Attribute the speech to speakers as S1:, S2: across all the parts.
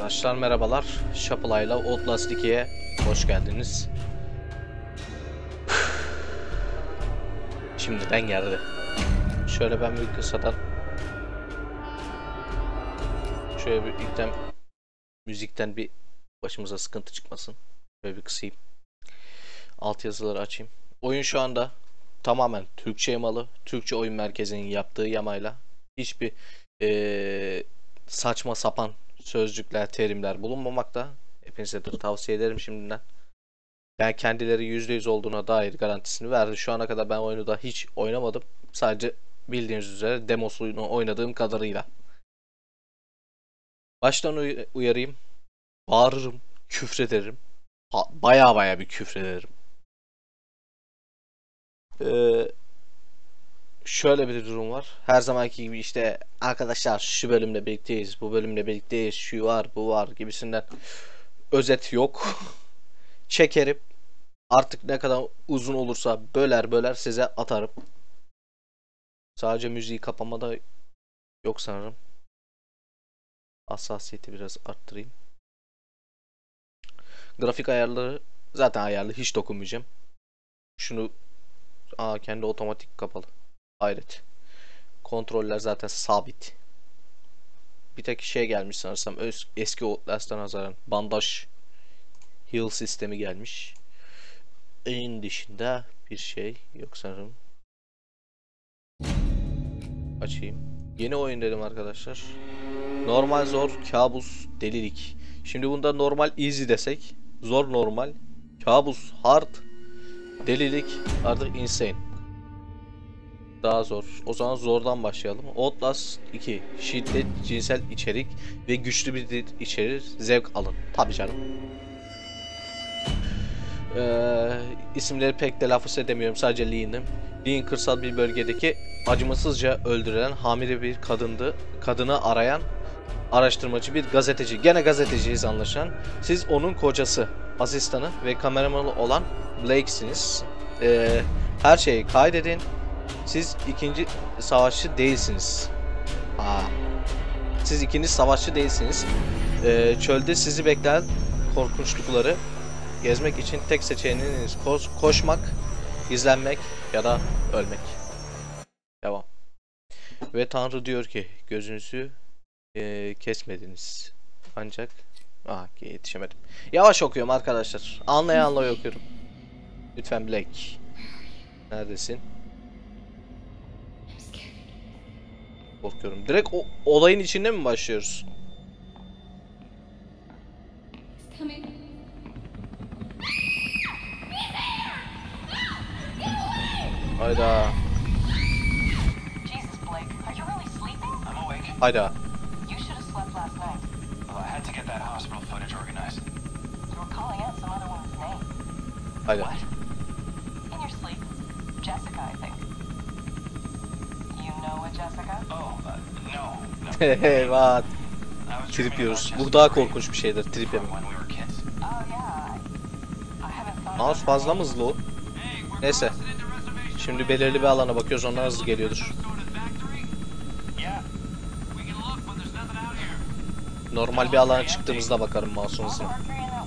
S1: Arkadaşlar merhabalar. Şapılay'la Outlast 2'ye hoş geldiniz. Şimdiden geldi. Şöyle ben bir kısadan şöyle bir ilkten müzikten bir başımıza sıkıntı çıkmasın. Şöyle bir kısayım. Altyazıları açayım. Oyun şu anda tamamen Türkçe yamalı. Türkçe oyun merkezinin yaptığı yamayla hiçbir saçma sapan sözcükler, terimler bulunmamakta. Hepinize de tavsiye ederim şimdiden. Ben kendileri %100 olduğuna dair garantisini verdi. Şu ana kadar ben oyunu da hiç oynamadım. Sadece bildiğiniz üzere demosunu oynadığım kadarıyla. Baştan uyarayım. Bağırırım, küfrederim. Baya bir küfrederim. Şöyle bir durum var. Her zamanki gibi işte arkadaşlar şu bölümle birlikteyiz, bu bölümle birlikteyiz, şu var, bu var gibisinden özet yok. Çekerim. Artık ne kadar uzun olursa böler size atarım. Sadece müziği kapamada yok sanırım. Hassasiyeti biraz arttırayım. Grafik ayarları zaten ayarlı, hiç dokunmayacağım. Şunu kendi otomatik kapalı. Hayret. Kontroller zaten sabit. Bir tek şey gelmiş sanırsam eski Outlast'a nazaran bandaj heal sistemi gelmiş. En dışında bir şey yok sanırım. Açayım. Yeni oyun dedim arkadaşlar. Normal, zor, kabus, delilik. Şimdi bunda normal easy desek, zor normal, kabus hard, delilik artık insane. Daha zor. O zaman zordan başlayalım. Outlast 2. Şiddet, cinsel içerik ve güçlü bir dil içerir. Zevk alın. Tabii canım. İsimleri pek telaffuz edemiyorum. Sadece Lee'nim. Lee'nin kırsal bir bölgedeki acımasızca öldürülen hamile bir kadındı. Kadını arayan araştırmacı bir gazeteci. Gene gazeteciyiz anlaşılan. Siz onun kocası, asistanı ve kameramanı olan Blake'siniz. Her şeyi kaydedin. Siz ikinci savaşçı değilsiniz. Siz ikiniz savaşçı değilsiniz. Çölde sizi bekleyen korkunçlukları gezmek için tek seçeneğiniz koşmak, izlenmek ya da ölmek. Devam. Ve Tanrı diyor ki gözünüzü kesmediniz. Ancak yetişemedim. Yavaş okuyorum arkadaşlar. Anlayanla okuyorum. Lütfen Blake. Neredesin? Korkuyorum. Direkt olayın içinde mi başlıyoruz? Hayda. Hayda. Hayda. Eyvah. Trip yiyoruz. Bu daha korkunç bir şeydir. Trip yemek. Mouse fazla mı hızlı o? Neyse. Şimdi belirli bir alana bakıyoruz. Ondan hızlı geliyordur. Normal bir alana çıktığımızda bakarım mouse'un hızına.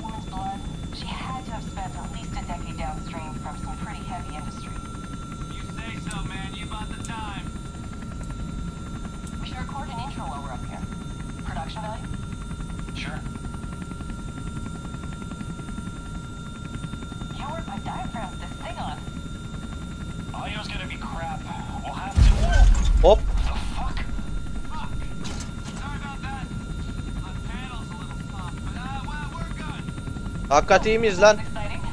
S1: Hop. Hakikaten iyi miyiz lan?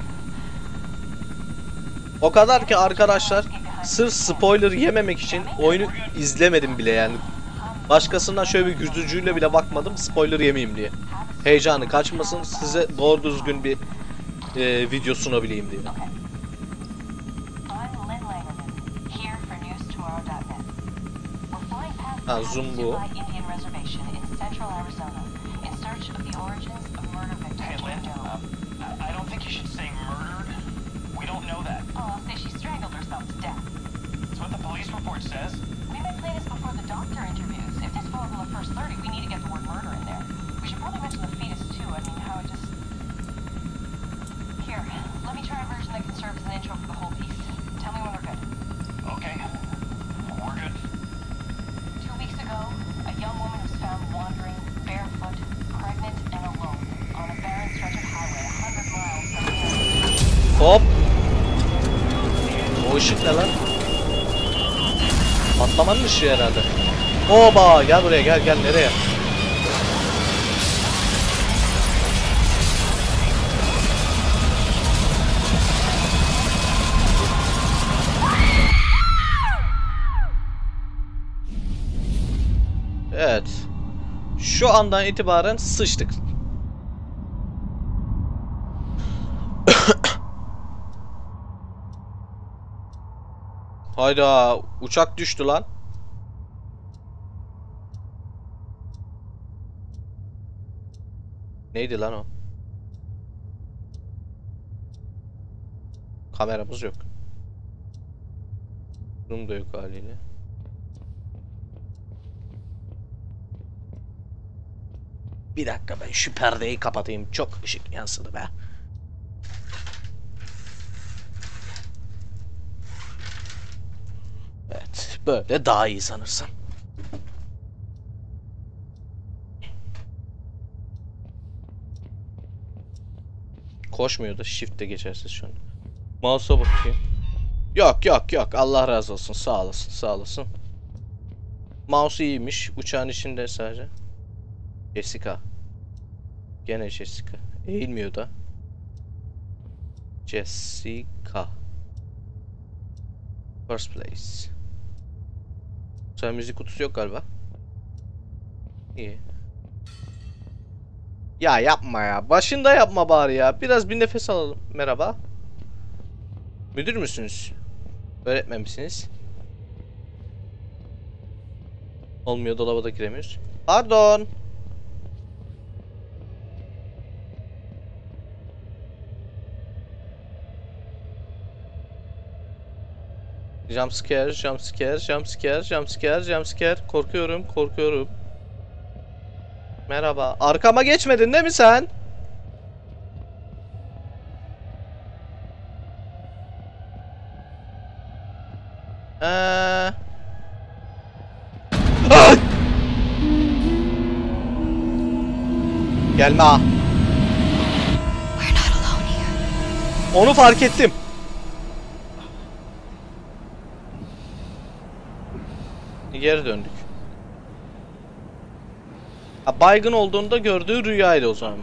S1: O kadar ki arkadaşlar, sırf spoiler yememek için oyunu izlemedim bile yani. Başkasından şöyle bir göz ucuyla bile bakmadım spoiler yemeyeyim diye. Heyecanı kaçmasın, size doğru düzgün bir video sunabileyim diye. Zoom bu. ışık ne lan? Patlamanın ışığı herhalde. Oba gel buraya gel nereye? Evet. Şu andan itibaren sıçtık. Hayda uçak düştü lan. Neydi lan o? Kameramız yok. Zoom da yok haliyle. Bir dakika ben şu perdeyi kapatayım. Çok ışık yansıdı be. Evet, böyle daha iyi sanırsam. Koşmuyor da shift'te geçersiz şu an. Mouse'a bakayım. Yok. Allah razı olsun. Sağ olasın. Mouse iyiymiş. Uçağın içinde sadece. Jessica. Gene Jessica. Eğilmiyor da. Jessica. First place. Sen müzik kutusu yok galiba. İyi. Ya yapma ya. Başında yapma bari ya. Biraz bir nefes alalım. Merhaba. Müdür müsünüz? Öğretmen misiniz? Olmuyor, dolaba da giremiyoruz. Pardon. Jumpscare. Korkuyorum. Merhaba. Arkama geçmedin değil mi sen? Gelme ha. Onu fark ettim. Geri döndük. Ha, baygın olduğunda gördüğü rüyaydı o zaman.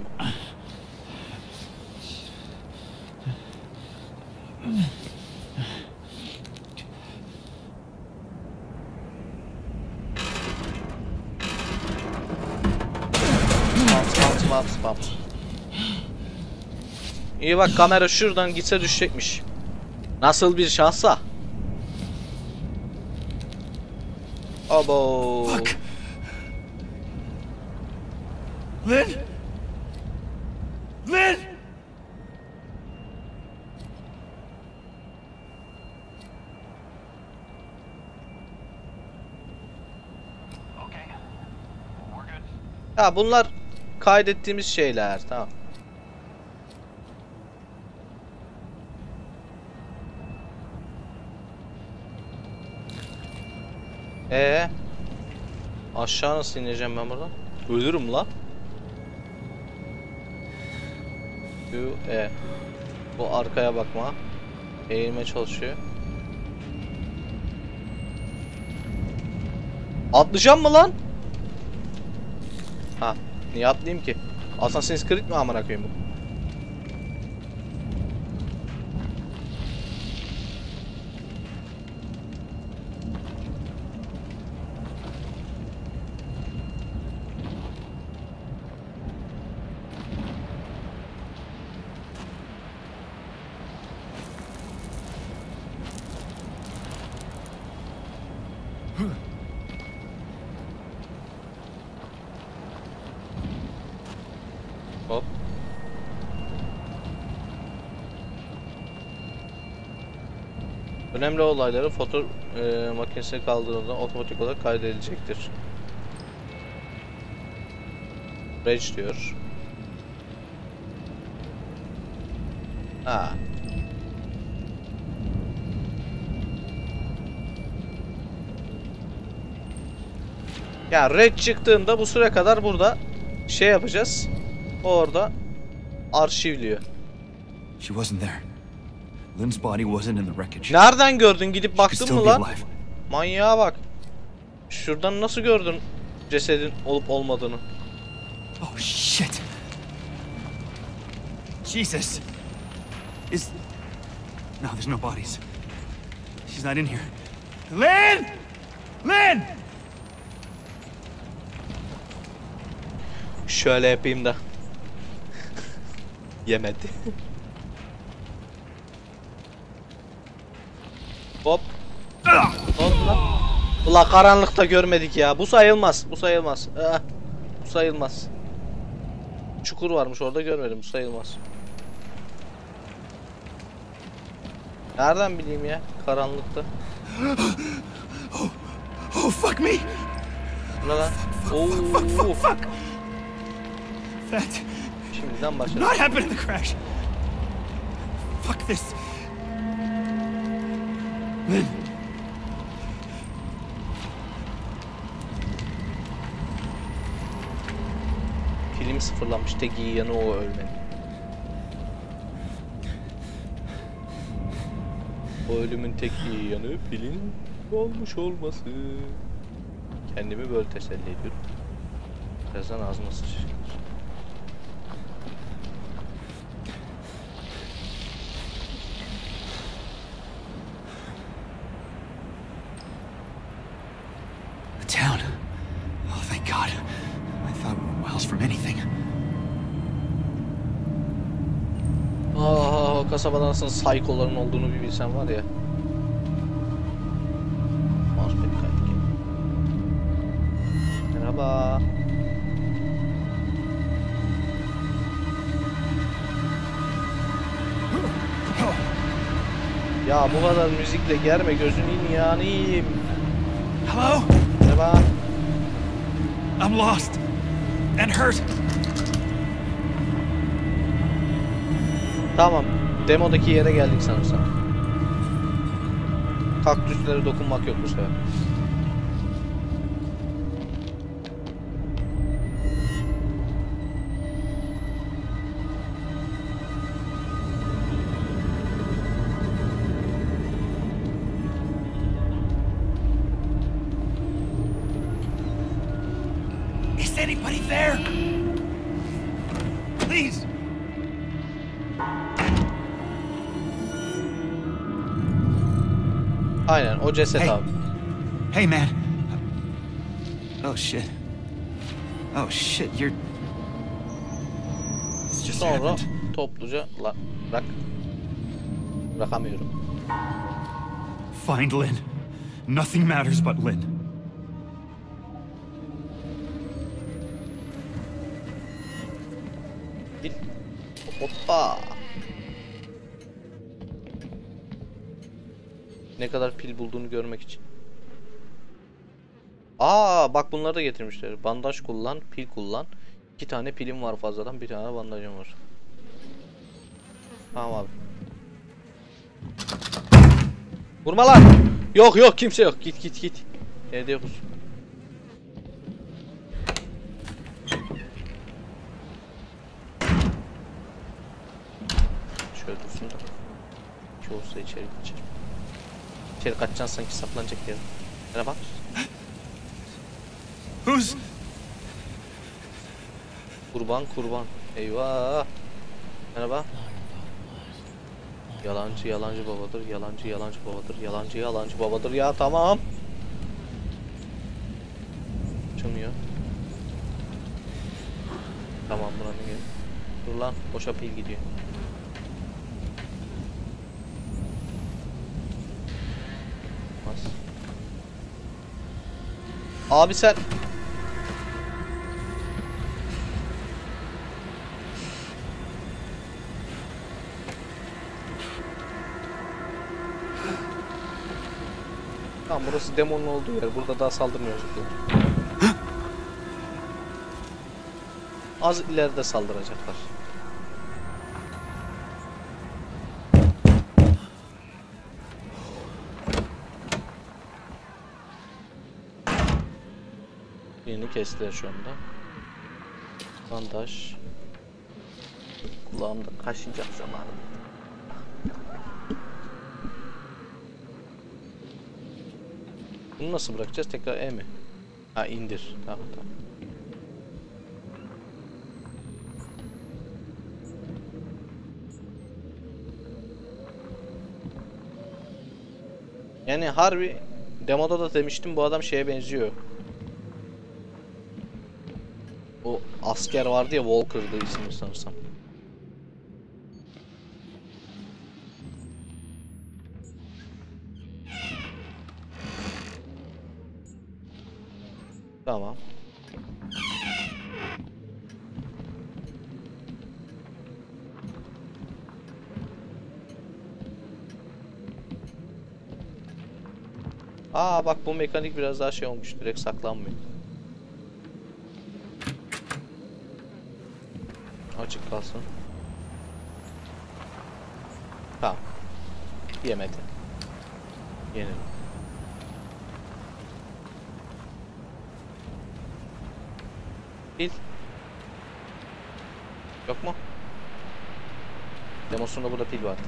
S1: Spam. İyi bak, kamera şuradan gitse düşecekmiş. Nasıl bir şansa? Abo.
S2: Lynn!
S1: Ha, bunlar kaydettiğimiz şeyler, tamam. Aşağı nasıl ineceğim ben buradan? Ölürüm la. Bu arkaya bakma. Eğilmeye çalışıyor. Atlayacağım mı lan? Ha, niye atlayayım ki? Assassin's Creed mi amına koyayım bu? Hop. Önemli olayları foto makinesine kaldırıldığında otomatik olarak kaydedilecektir. Rage diyor. Ha. Ya red çıktığında bu süre kadar burada şey yapacağız. O orada arşivliyor.
S2: She wasn't there. Lynn's body wasn't in the wreckage.
S1: Nereden gördün? Gidip
S2: She could
S1: baktın
S2: still
S1: mı
S2: be
S1: lan?
S2: alive.
S1: Manyağa bak. Şuradan nasıl gördün cesedin olup olmadığını?
S2: Oh shit! Jesus! No, there's no bodies. She's not in here. Lynn! Lynn!
S1: Şöyle yapayım da. Yemedi. Hop. Hop lan. Ulan karanlıkta görmedik ya. Bu sayılmaz. Bu sayılmaz. Bu sayılmaz. Çukur varmış orada, görmedim. Bu sayılmaz. Nereden bileyim ya karanlıkta?
S2: Oh fuck me!
S1: Ne lan?
S2: Fuck! That
S1: Şimdiden başladı.
S2: not happen in the crash. Fuck this. Lynn.
S1: Film sıfırlanmış. Tek iyi yanı o ölmenin. O ölümün tek iyi yanı pilin olmuş olması. Kendimi böyle teselli ediyorum. Birazdan ağzıma sıçacak.
S2: The town. Oh, thank God. I thought we were miles from anything.
S1: O kasabada nasıl psycho'ların olduğunu bir bilsen var ya. Mousepad kaydı. Merhaba. Ya bu kadar müzikle germe, gözünün yanayım.
S2: Hello?
S1: Merhaba.
S2: I'm lost and hurt.
S1: Tamam. Demodaki yere geldik sanırsam. Kaktüslere dokunmak yok bu sefer.
S2: Is anybody there? Please.
S1: Aynen o ceset
S2: Hey.
S1: abi.
S2: Hey, man. Oh shit. Oh shit, you're... It's just
S1: Sonra
S2: happened.
S1: topluca bırakamıyorum.
S2: Find Lynn. Nothing matters but Lynn.
S1: Pil. Hoppa. Ne kadar pil bulduğunu görmek için. Bak bunları da getirmişler. Bandaj kullan, pil kullan. 2 tane pilim var fazladan, bir tane bandajım var. Tamam abi. Vurma lan. Yok kimse yok. Git. Evde yokuz. Şöyle dursun da. Ki olsa içeri kaçar. İçeri kaçacaksın sanki, saklanacak yer. Merhaba.
S2: Who's...
S1: Kurban. Eyvah. Merhaba. Yalancı babadır. Yalancı babadır ya, tamam. Açılmıyor. Tamam, buranın gel. Dur lan, boşa pil gidiyor. Bas. Abi sen... Tamam, burası demonun olduğu yer. Burada daha saldırmayacaklar. Az ileride saldıracaklar. Birini kestiler şu anda. Bandaj. Kulağımda kaşıyacak zamanım. Bunu nasıl bırakacağız? Tekrar E mi? Ha, indir. Tamam tamam. Yani harbi demoda da demiştim, bu adam şeye benziyor. O asker vardı ya, Walker'dı ismi sanırsam. Tamam. Aa bak, bu mekanik biraz daha şey olmuş, direkt saklanmıyor. Açık kalsın. Tamam. Yemedi. Yenelim. Pil. Yok mu? Demosunda burada pil vardı.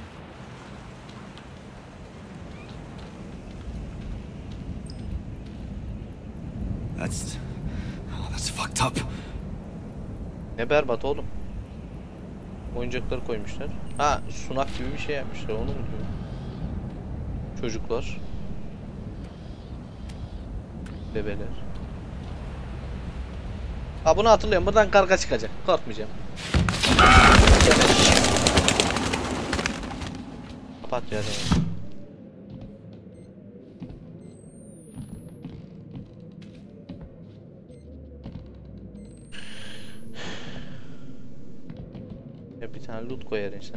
S2: That's fucked up.
S1: Ne berbat oğlum. Oyuncakları koymuşlar. Ha, sunak gibi bir şey yapmışlar, onu mu diyor? Çocuklar. Bebeler. Ha, bunu hatırlıyorum. Buradan karga çıkacak. Korkmayacağım. Kapat ya. Ya bir tane loot koyar insan.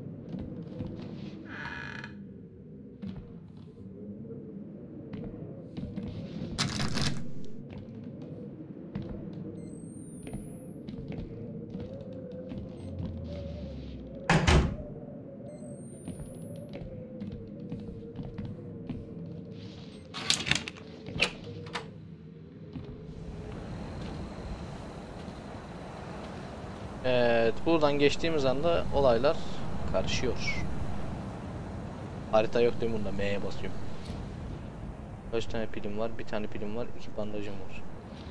S1: Evet, buradan geçtiğimiz anda olaylar karışıyor. Harita yok değil mi bunda? M'ye basıyorum. Kaç tane pilim var? Bir tane pilim var. 2 bandajım var.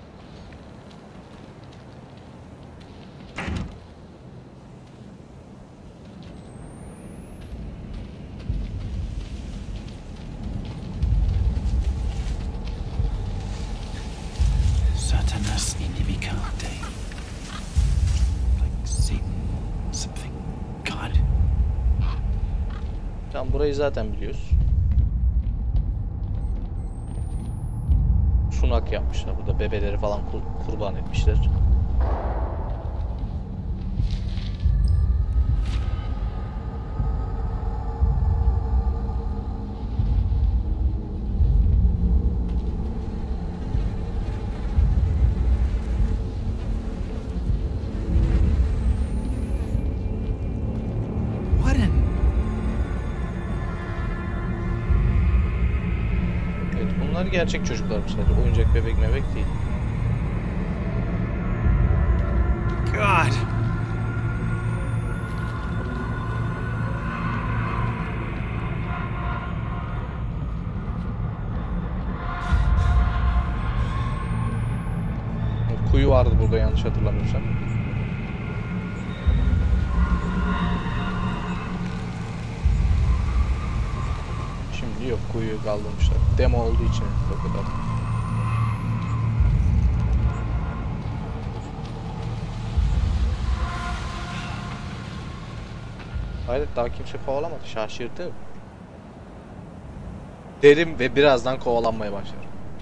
S2: Satanas inimicate. Like Satan, something. God.
S1: Tamam, burayı zaten biliyoruz. Sunak yapmışlar burada. Bebeleri falan kurban etmişler. Bunlar gerçek çocuklar bu sefer. Oyuncak bebek mebek değil.
S2: God.
S1: Kuyu vardı burada yanlış hatırlamıyorsam. Şimdi yok, kuyuyu kaldırmışlar. Demo olduğu için o kadar. Hayret, daha kimse kovalamadı. Şaşırdım. Derim ve birazdan kovalanmaya başlar.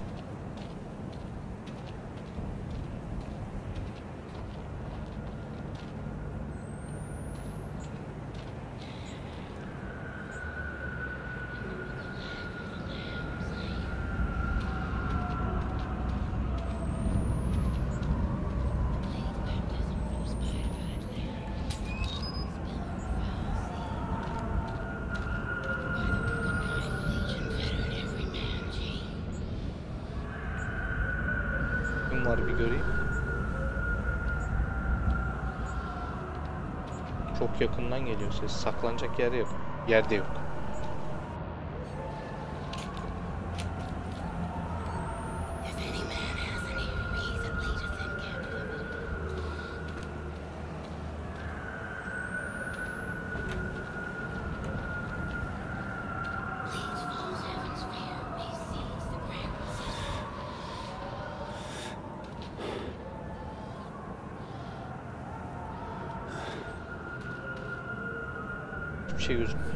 S1: Var bir göreyim. Çok yakından geliyor ses. Saklanacak yer yok. Yerde yok. şey gözükmüyor.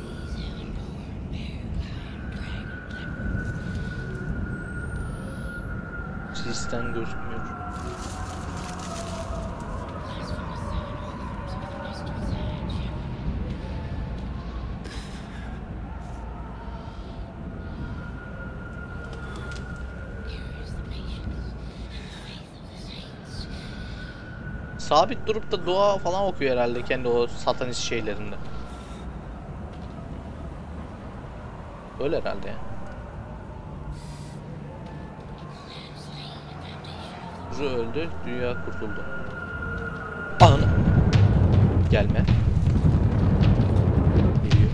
S1: Sistem gözükmüyor. Sabit durup da dua falan okuyor herhalde kendi o satanist şeylerinde. Öyle herhalde ya. Kuzu öldü, dünya kurtuldu. Anı. Gelme. Geliyor.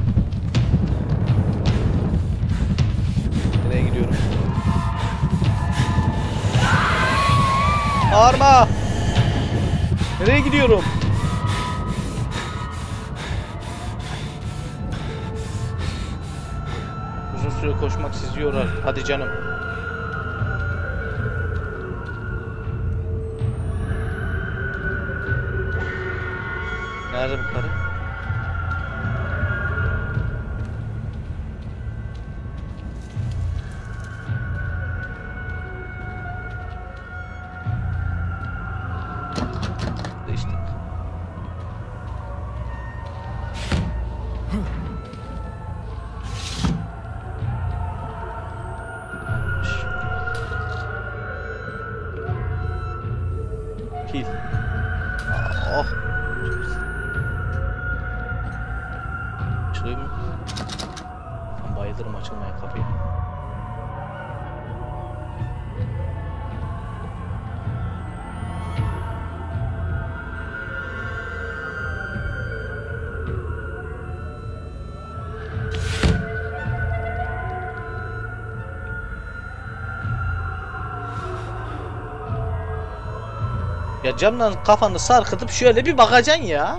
S1: Nereye gidiyorum? Bağırma! Nereye gidiyorum? Uzun süre koşmak sizi yorar. Hadi canım. Nerede bu karı? İşte. Pil. Oh. Açılıyor mu? Ben bayılırım açılmaya kapıyı. Ya camdan kafanı sarkıtıp şöyle bir bakacaksın ya.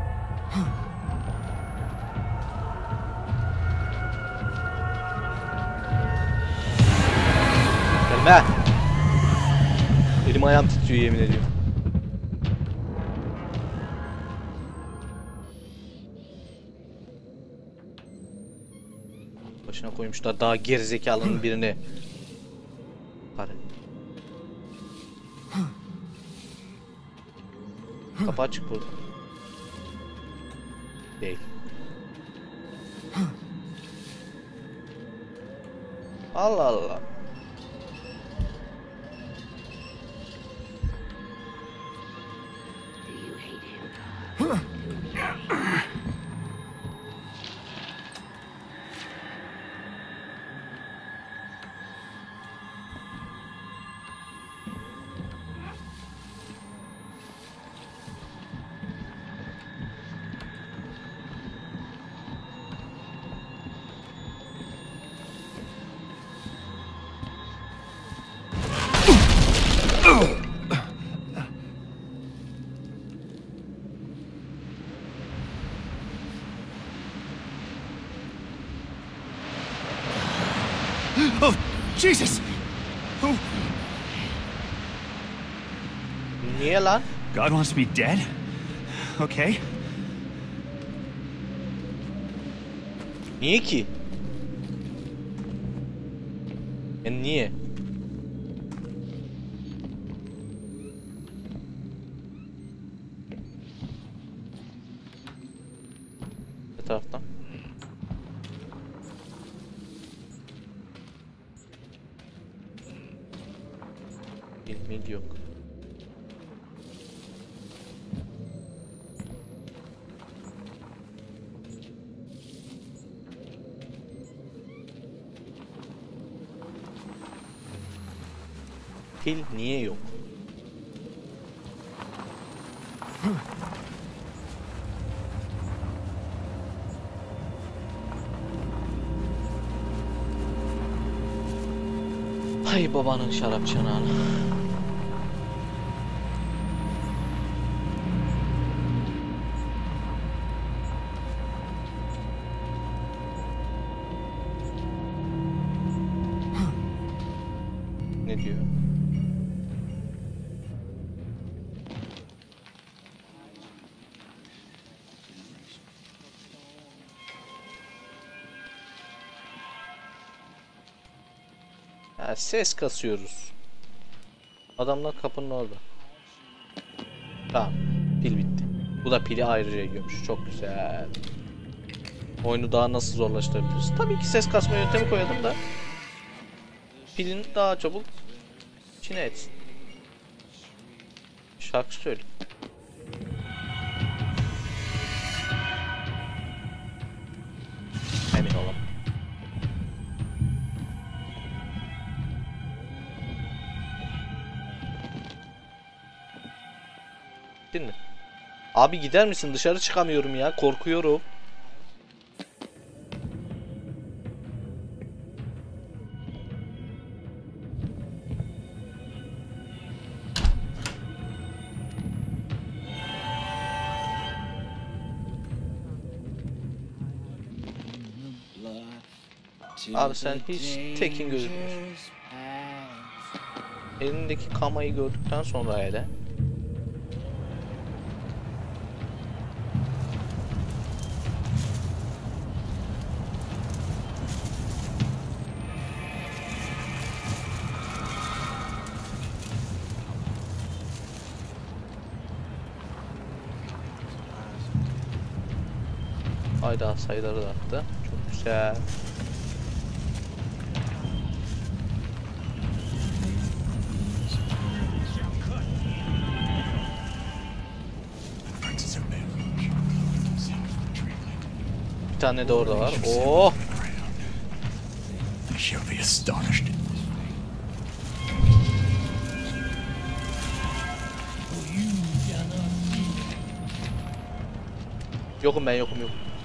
S1: Gelme. Elim ayağım titriyor yemin ediyorum. Başına koymuşlar daha gerizekalının birini. Hadi. Kapı açık burada. Değil. Allah Allah.
S2: Oh, Jesus! Oh.
S1: Niye lan?
S2: God wants me dead? Okay.
S1: Niye ki? Yani niye? Ne taraftan? Bilmil yok. Pil niye yok? Hay babanın şarap çanağını. Ne diyor? Ha, ses kasıyoruz. Adamlar kapının orada. Tamam. Pil bitti. Bu da pili ayrıca yiyormuş. Çok güzel. Oyunu daha nasıl zorlaştırabiliriz? Tabii ki ses kasma yöntemi koyalım da pilin daha çabuk içine etsin. Şarkı söyle. Emin olalım. Gittin mi? Abi gider misin? Dışarı çıkamıyorum ya. Korkuyorum. Abi sen hiç tekin gözükmüyorsun. Elindeki kamayı gördükten sonra hele. Hayda, sayıları da attı. Çok güzel. Bir tane de orada var. Oh! Yokum ben, yokum.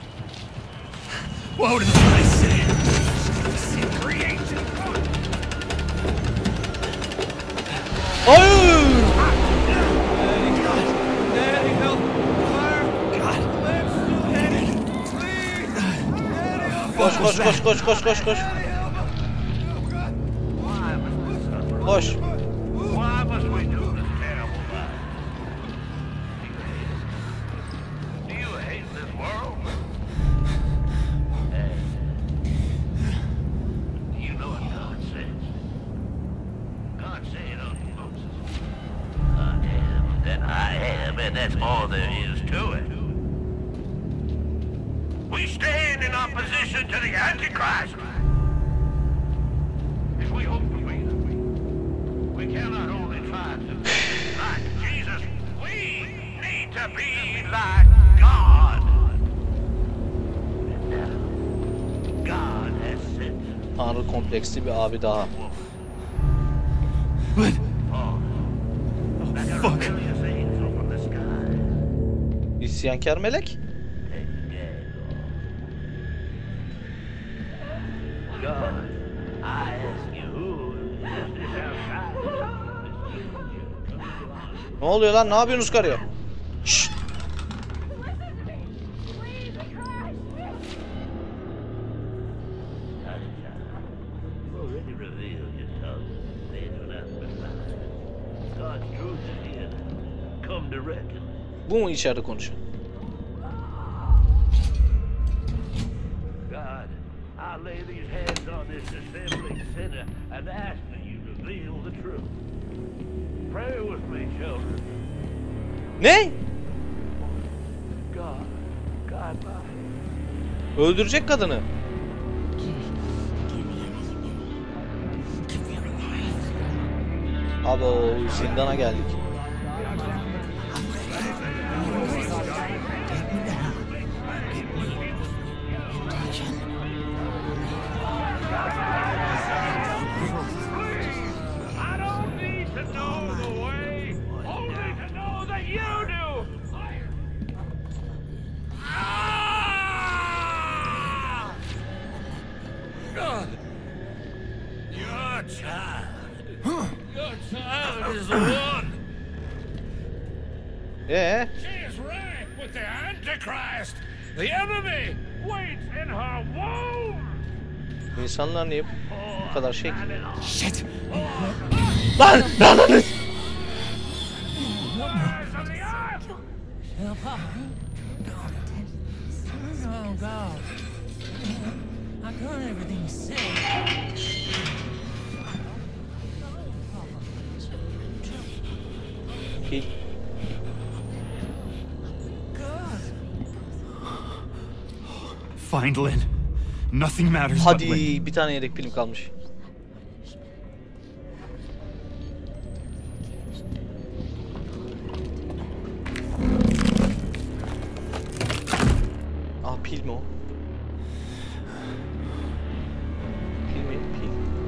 S1: Hayır! Koş koş koş koş koş koş koş. Koş.
S3: And that's all there is to it. We stand in opposition to the Antichrist. If we hope to be that way, we cannot only try to be like Jesus, we need to be like God. And now, God has sent
S1: Tanrı kompleksli bir abi daha.
S2: What?
S3: fuck.
S1: İsyankar melek. Ne oluyor lan? Ne yapıyorsunuz karıya? Şşt. Bu mu içeride konuşuyor?
S3: God, I lay these hands on this assembling sinner and ask that you reveal the truth. Pray with me, children.
S1: Ne?
S3: God, God, my...
S1: Öldürecek kadını. Abo, zindana geldik.
S3: She is rank with the Antichrist. The enemy waits in her womb.
S1: İnsanlar niye bu kadar şey ki?
S2: Shit!
S1: Lan! Lananız!
S4: Oh God! I got everything you said.
S1: Pil.
S2: Find Lynn. Nothing matters but Lynn.
S1: Hadi bir tane yedek pilim kalmış. Ah pil mi o? Pil mi? Pil.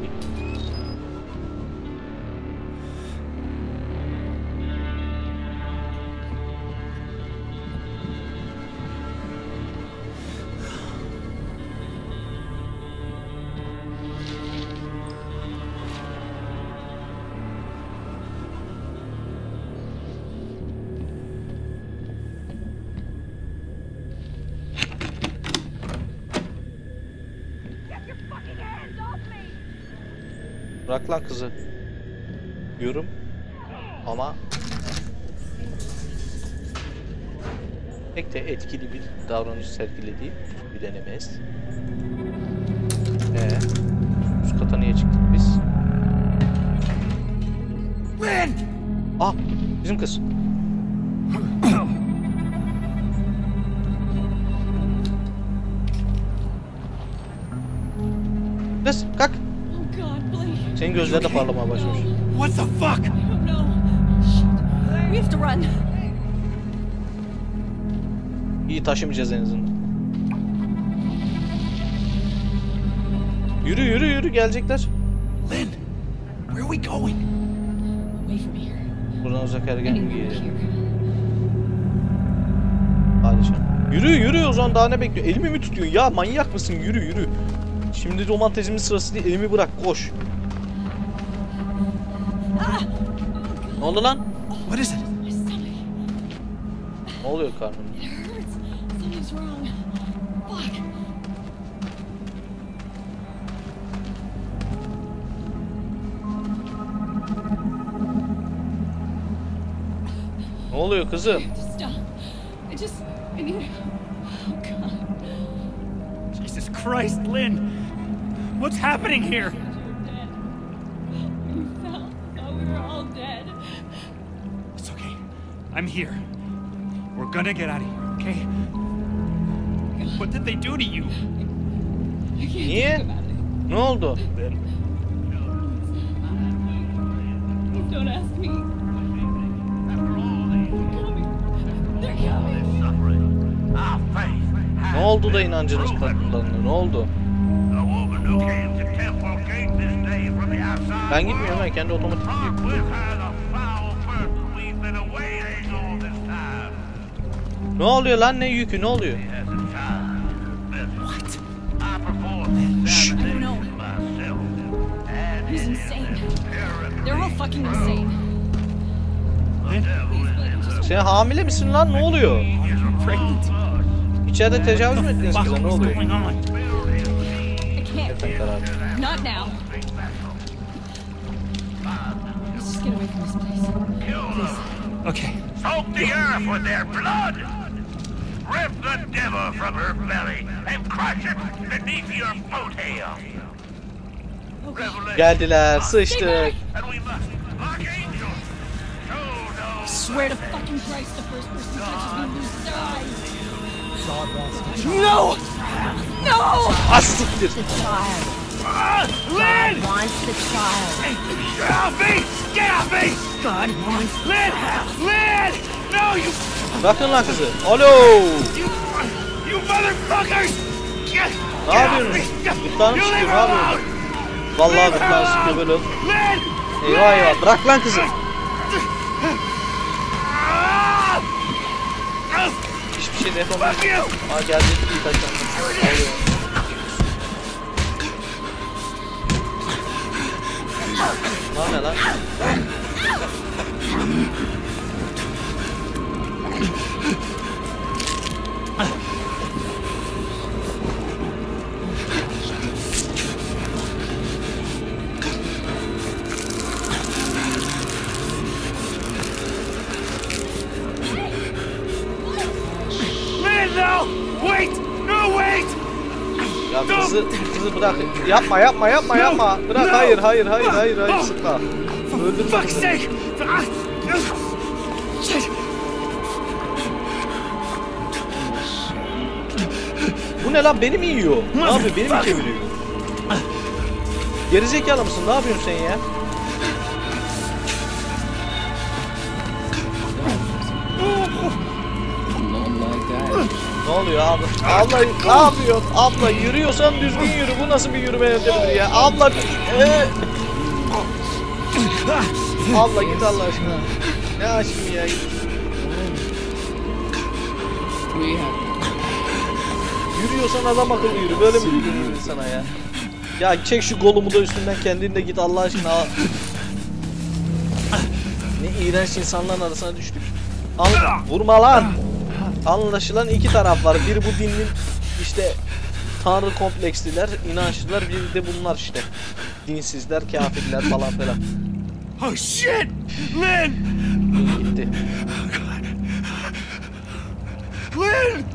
S1: Bırak lan kızı. Diyorum. Ama pek de etkili bir davranış sergilediği bilenemez. Üst kata niye çıktık biz?
S2: Lynn!
S1: Ah! Bizim kız. Kız kalk. Senin gözler de parlamaya başlamış.
S2: What the fuck?
S4: I don't know. Shit. We have to run.
S1: İyi taşımayacağız en azından. Yürü yürü yürü gelecekler.
S2: Lynn, where are we going?
S4: Away from here.
S1: Buradan uzak yer gelmiyor.
S4: Anywhere here.
S1: Hadi canım. Yürü yürü o zaman daha ne bekliyor? Elimi mi tutuyorsun ya manyak mısın? Yürü yürü. Şimdi romantizimin sırası değil, elimi bırak koş. Ne oldu lan?
S2: What is it?
S4: My stomach.
S1: Ne oluyor karnım?
S4: It hurts. Something's wrong. Fuck.
S1: Ne oluyor kızım?
S4: I have to stop. I need. Oh God.
S2: Jesus Christ, Lynn! What's happening here?
S4: Dead. We thought we were all dead.
S2: It's okay. I'm here. We're gonna get out of here, okay? What did they do to you?
S4: I can't
S1: Niye?
S4: think about it.
S1: Ne oldu?
S2: Lynn.
S4: Please don't ask me.
S3: After all these
S4: They're coming.
S3: suffering, our faith has
S1: Ne oldu da
S3: been
S1: inancınız
S3: proven.
S1: patladı? Ne oldu?
S3: The woman who came to Temple Gate this day from the outside
S1: Ben gitmiyorum, ben
S3: world
S1: kendi otomatik
S3: brought
S1: gidiyorum.
S3: with her the foul burden we've been awaiting all this time.
S1: Ne oluyor lan, ne yükü, ne oluyor?
S3: She has a child. What? I performed examination myself. And
S4: He's
S3: it is
S4: insane.
S3: apparently
S4: They're all fucking insane.
S3: the devil is in her.
S1: Sen hamile misin lan, ne oluyor?
S2: Pregnant.
S1: İçeride tecavüz mü ettiniz
S2: Fuck,
S1: kıza, ne
S2: what's
S1: oluyor?
S2: going on?
S4: I can't.
S1: Sen karar ver.
S4: Not now. Let's just get away from this place.
S2: Okay.
S3: Soak the earth with their blood. Rip the devil from her belly and crush it beneath your foot heel. Revelation.
S1: Geldiler, sıçtık.
S3: And we must, like angels, show no
S4: Swear to fucking Christ, the first person who touches me loses their eyes.
S1: No!
S4: No!
S1: Astiktir.
S4: Child.
S2: Lynn!
S4: Wants the child.
S2: Get off me! Get off me!
S4: God wants.
S2: Lynn! Lynn! No, you
S1: Bırakın lan kızı. Alo!
S2: you motherfuckers! Get,
S1: Ne yapıyorsunuz? Gırtlağını
S2: You
S1: sıkıyor,
S2: leave
S1: ne
S2: her
S1: yapıyorsunuz?
S2: alone!
S1: Vallahi gırtlağını sıkıyor böyle.
S2: Lynn!
S1: Eyvah eyvah, bırak lan kızı.
S2: Ah!
S1: Hiçbir şey de yapamıyorum.
S2: Fuck you!
S1: Aa geldi, iyi kaçan. Ne oluyor? Ne yapıyor lan?
S2: Lynn, no! Wait! No, wait!
S1: Ya kızı bırak. Yapma yapma yapma yapma. Bırak, hayır hayır hayır hayır hayır sıkma. Öldürme
S2: Fuck's
S1: kızı.
S2: sake!
S1: Bu ne lan, beni mi yiyor? Ne yapıyor, beni mi kemiriyor? Gerizekalı mısın, ne yapıyorsun sen ya? Ne oluyor abla? Abla ne yapıyorsun? Abla yürüyorsan düzgün yürü. Bu nasıl bir yürüme yöntemidir ya? Abla abla git Allah aşkına. Ne aşkım ya? Yürüyorsan adam akıllı yürü. Böyle mi yürünür sana ya? Ya çek şu kolumu da üstünden, kendin de git Allah aşkına. Ne iğrenç insanların arasına düştük. Vurma lan. Anlaşılan iki taraf var. Biri bu dinin işte tanrı kompleksliler, inançlılar, biri de bunlar işte. Dinsizler, kafirler falan filan.
S2: Oh shit! Lynn!
S1: Gitti.
S2: Lynn!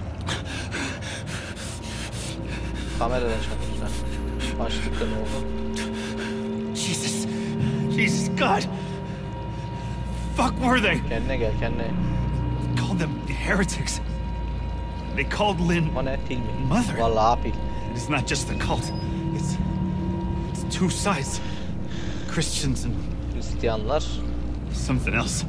S1: Kameradan çarpmışlar. Açtık da ne oldu?
S2: Jesus. Jesus, God. Fuck were they?
S1: Kendine gel, kendine.
S2: Called them heretics. They called Lynn
S1: O ne? Pil mi?
S2: mother.
S1: Vallahi pil.
S2: It's not just a cult. It's two sides. Christians and
S1: Hristiyanlar.
S2: something else.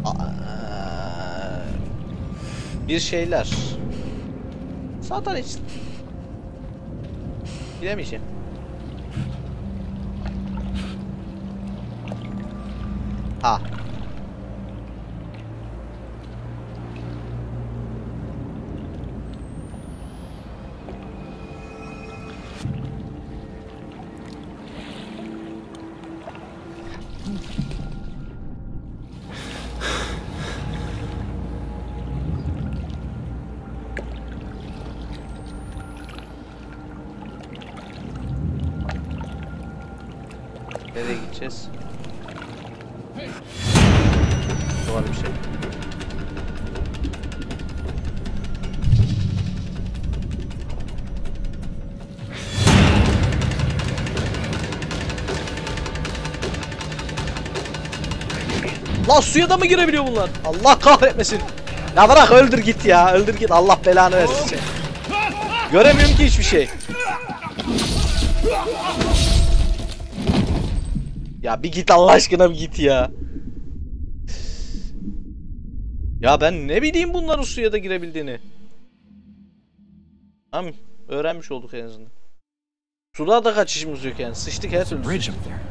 S1: Bir şeyler. Satan için. Bilemeyeceğim. Ha. Nereye gideceğiz? Var bir şey. Lan suya da mı girebiliyor bunlar? Allah kahretmesin. Ya bırak, öldür git ya. Öldür git. Allah belanı versin seni. Göremiyorum ki hiçbir şey. Ya bir git Allah aşkına, bir git ya. Ya ben ne bileyim bunların suya da girebildiğini. Tamam, öğrenmiş olduk en azından. Suda da kaçışımız yok yani. Sıçtık her türlü.
S2: Bridge up there.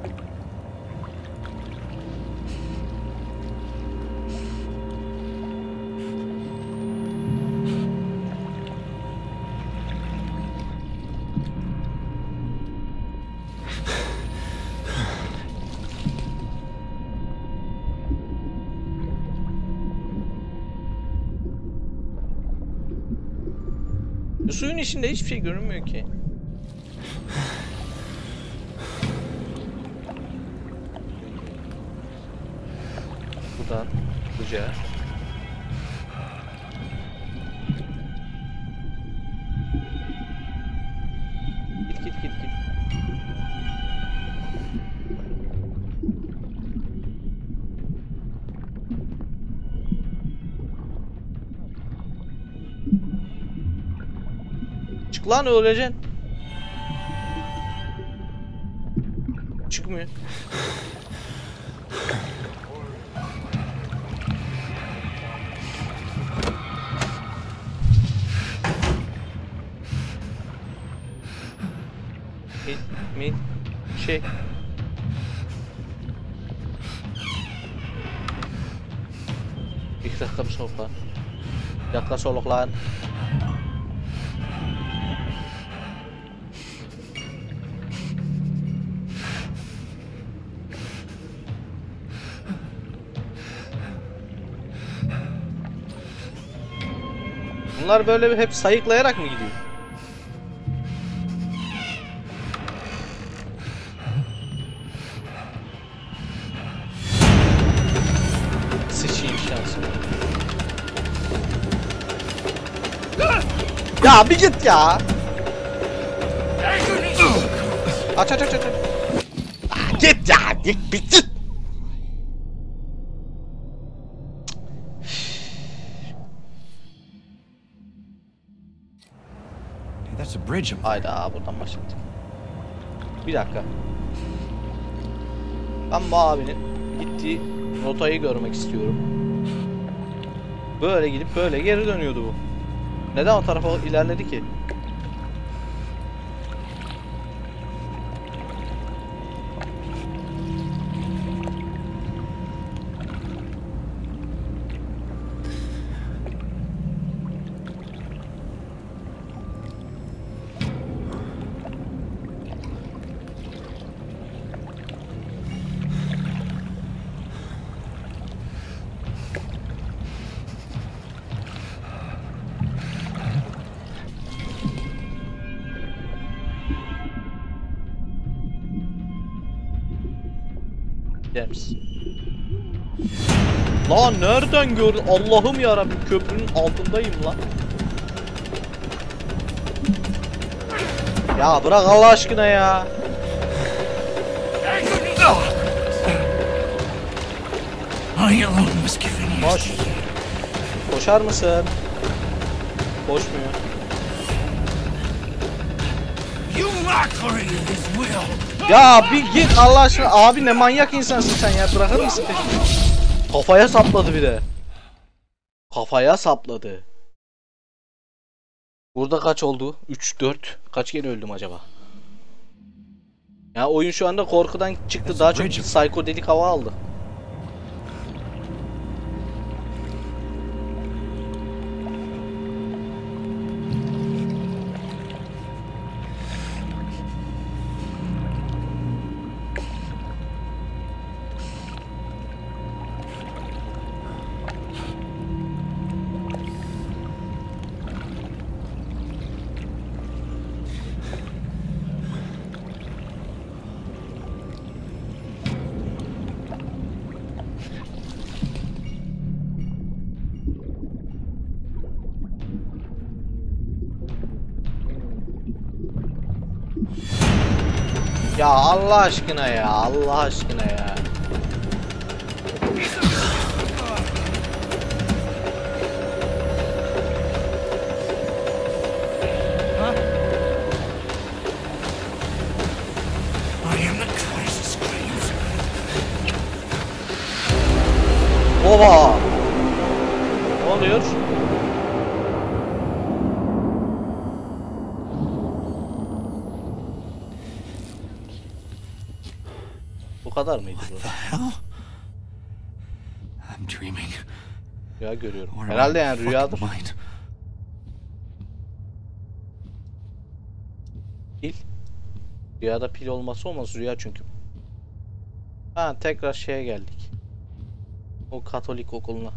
S1: Suyun içinde hiçbir şey görünmüyor ki. Buradan bucağa. Git. Çık lan, öleceksin. Çıkmıyor. Şey. Bir dakika bir soluk lan. Bir dakika soluk lan. Bunlar böyle hep sayıklayarak mı gidiyor? Sıçayım şansım. Ya bir git ya. Aç. Git ya, git.
S2: bridge up there.
S1: Hayda, buradan başladık. Bir dakika. Ben bu abinin gittiği rotayı görmek istiyorum. Böyle gidip böyle geri dönüyordu bu. Neden o tarafa ilerledi ki? Gider misin? Lan nereden gördün? Allah'ım yarabbim, köprünün altındayım lan. Ya bırak Allah aşkına ya.
S2: I alone was given you.
S1: Koş. Koşar mısın? Koşmuyor.
S2: You mockery of his will.
S1: Ya bir git Allah aşkına. Abi ne manyak insansın sen ya. Bırakır mısın peşimi? Kafaya sapladı bir de. Kafaya sapladı. Burada kaç oldu? 3, 4. Kaç kere öldüm acaba? Ya oyun şu anda korkudan çıktı. Daha çok psikodelik hava aldı. Ya Allah aşkına ya, Allah aşkına ya. Oba! Ne oluyor? Bu kadar mıydı bu?
S2: I'm dreaming.
S1: Rüya görüyorum.
S2: Or
S1: Herhalde
S2: my
S1: yani
S2: fucking
S1: rüyadır.
S2: mind.
S1: Pil. Rüyada pil olması olmaz, rüya çünkü. Ha, tekrar şeye geldik. O Katolik okuluna.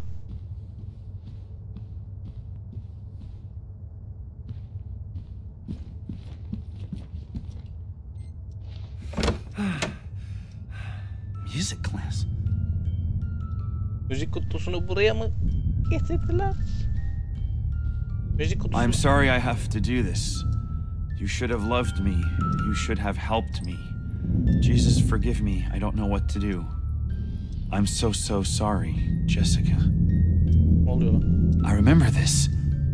S2: Music class.
S1: Müzik kutusunu buraya mı getirdiler? Müzik kutusu.
S2: I'm sorry I have to do this. You should have loved me. You should have helped me. Jesus, forgive me. I don't know what to do. I'm so sorry, Jessica.
S1: Ne oluyor lan?
S2: I remember this.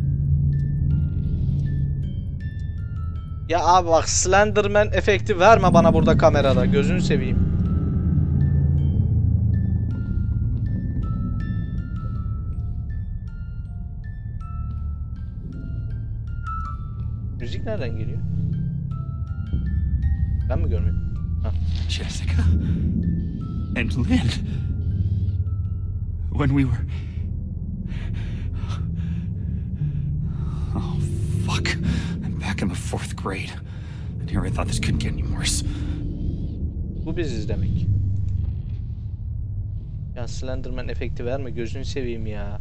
S1: Ya abi bak, Slenderman efekti verme bana burada kamerada. Gözünü seveyim. Müzik nereden geliyor? Ben mi görmüyorum? Ha.
S2: Jessica and Lynn. When we were... Oh, fuck. I'm back in the 4th grade. And here I thought this couldn't get any worse.
S1: Bu biziz demek. Ya Slenderman efekti verme, gözünü seveyim ya.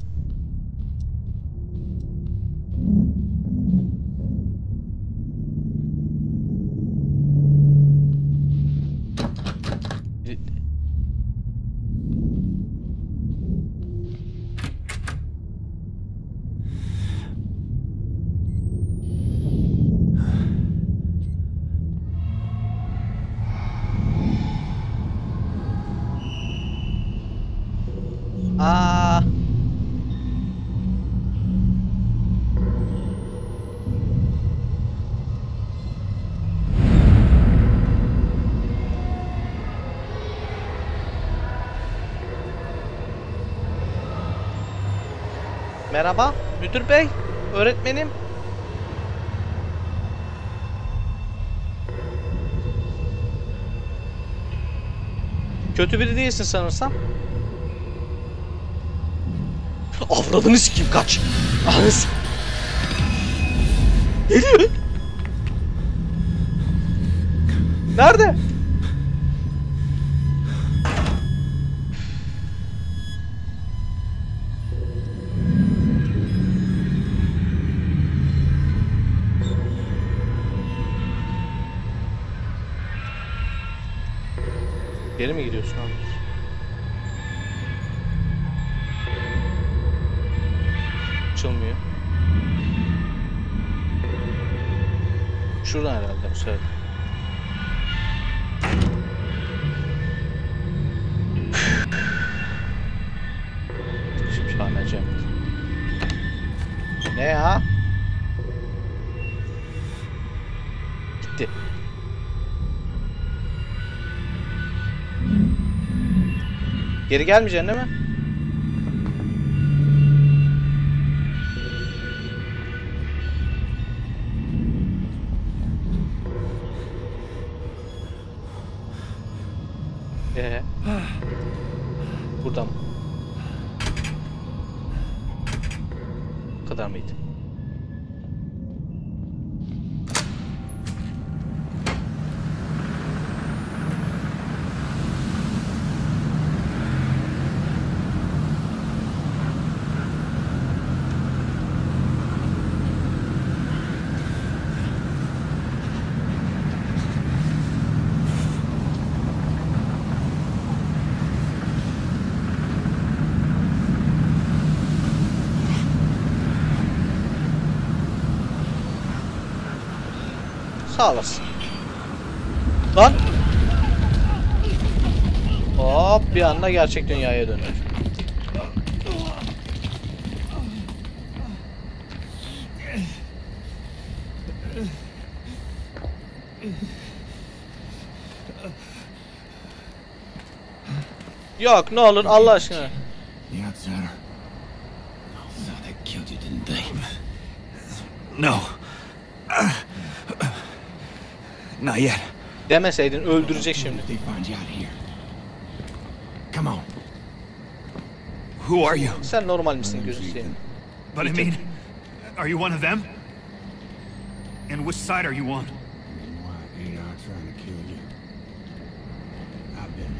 S1: Aa. Merhaba müdür bey, öğretmenim. Kötü biri değilsin sanırsam. Avradını sikeyim, kaç. Geliyor. Nerede? Geri mi gidiyorsun abi? Açılmıyor. Şuradan herhalde bu sefer. Şimdi şahanece. Ne ya? Gitti. Geri gelmeyeceksin değil mi? Buradan mı? Bu kadar mıydı? Sağ olasın. Lan! Hop, bir anda gerçek dünyaya dönüyor. Yok, ne olur Allah aşkına.
S2: The outsider. Oh, so they killed you, didn't they? No. Not yet.
S1: Demeseydin öldürecek şimdi.
S2: They find you out here. Come on. Who are you?
S1: Sen normal misin gözünü seveyim?
S5: But I mean, are you one of them? And which side are you on?
S2: Why ain't I trying to kill you? I've been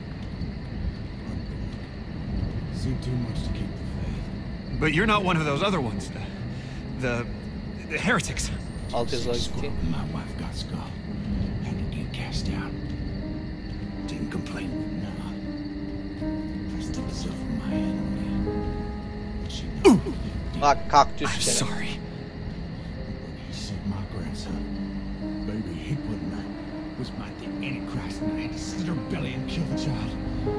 S2: seen too much to keep the faith.
S5: But you're not one of those other ones. The heretics.
S1: Alt yazılar gitti.
S2: My wife got skull. Had to get cast out. Didn't complain. No. Pressed himself in my enemy. She knows.
S1: Bak kaktüs
S5: I'm
S1: seni.
S5: sorry.
S2: He sent my grandson. Baby, he put him out. Was my the Antichrist, and I had to slit her belly and kill the child.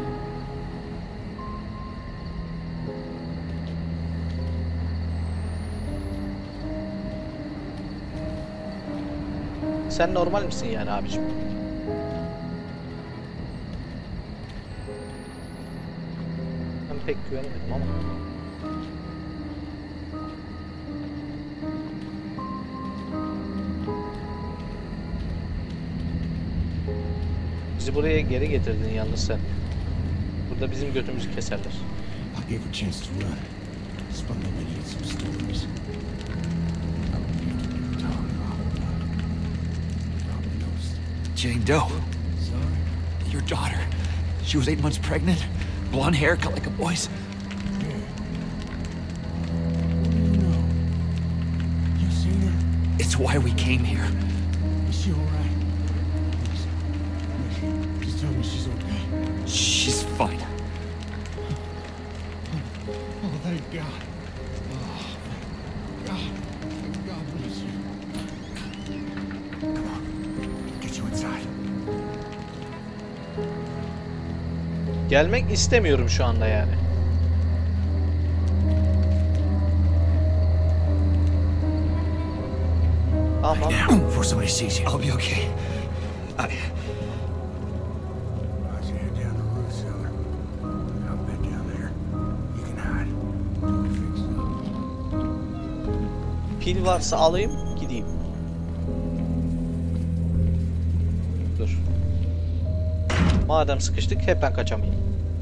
S1: Sen normal misin yani abicim? Ben pek güvenemedim ama. Bizi buraya geri getirdin yalnız sen. Burada bizim götümüzü keserler.
S2: I gave her a chance to run. Spun them into some stories.
S5: Jane Doe.
S2: Sorry?
S5: Your daughter. She was 8 months pregnant. Blonde hair, cut like a boy's.
S2: Yeah. What do you know? You seen her?
S5: It's why we came here.
S2: Is she alright? Please. Just tell me she's okay.
S5: She's fine.
S2: Oh, thank God. Oh, thank God. God bless you. Come on. Get you inside.
S1: Gelmek istemiyorum şu anda yani. Tamam.
S5: Now, before somebody sees you. I'll be okay.
S2: Why'd you head down the root cellar? I'll bed down there. You can hide. We'll fix it.
S1: Pil varsa alayım gideyim. Dur. Madem sıkıştık hep ben kaçamayayım.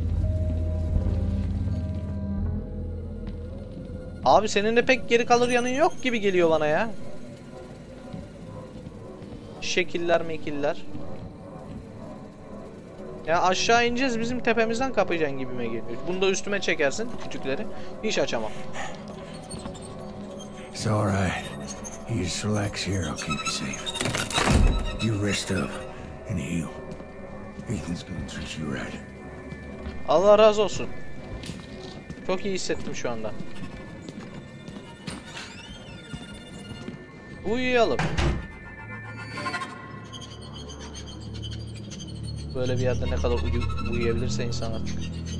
S1: Abi senin de pek geri kalır yanın yok gibi geliyor bana ya. Şekiller mekiller. Ya aşağı ineceğiz bizim tepemizden kapayacaksın gibime geliyor. Bunu da üstüme çekersin küçükleri. Hiç açamam.
S6: It's all right. You just relax here. I'll keep you safe. You rest up and heal. Ethan's gonna treat you right.
S1: Allah razı olsun. Çok iyi hissettim şu anda. Uyuyalım. Böyle bir yerde ne kadar uyuyabilirse insan artık.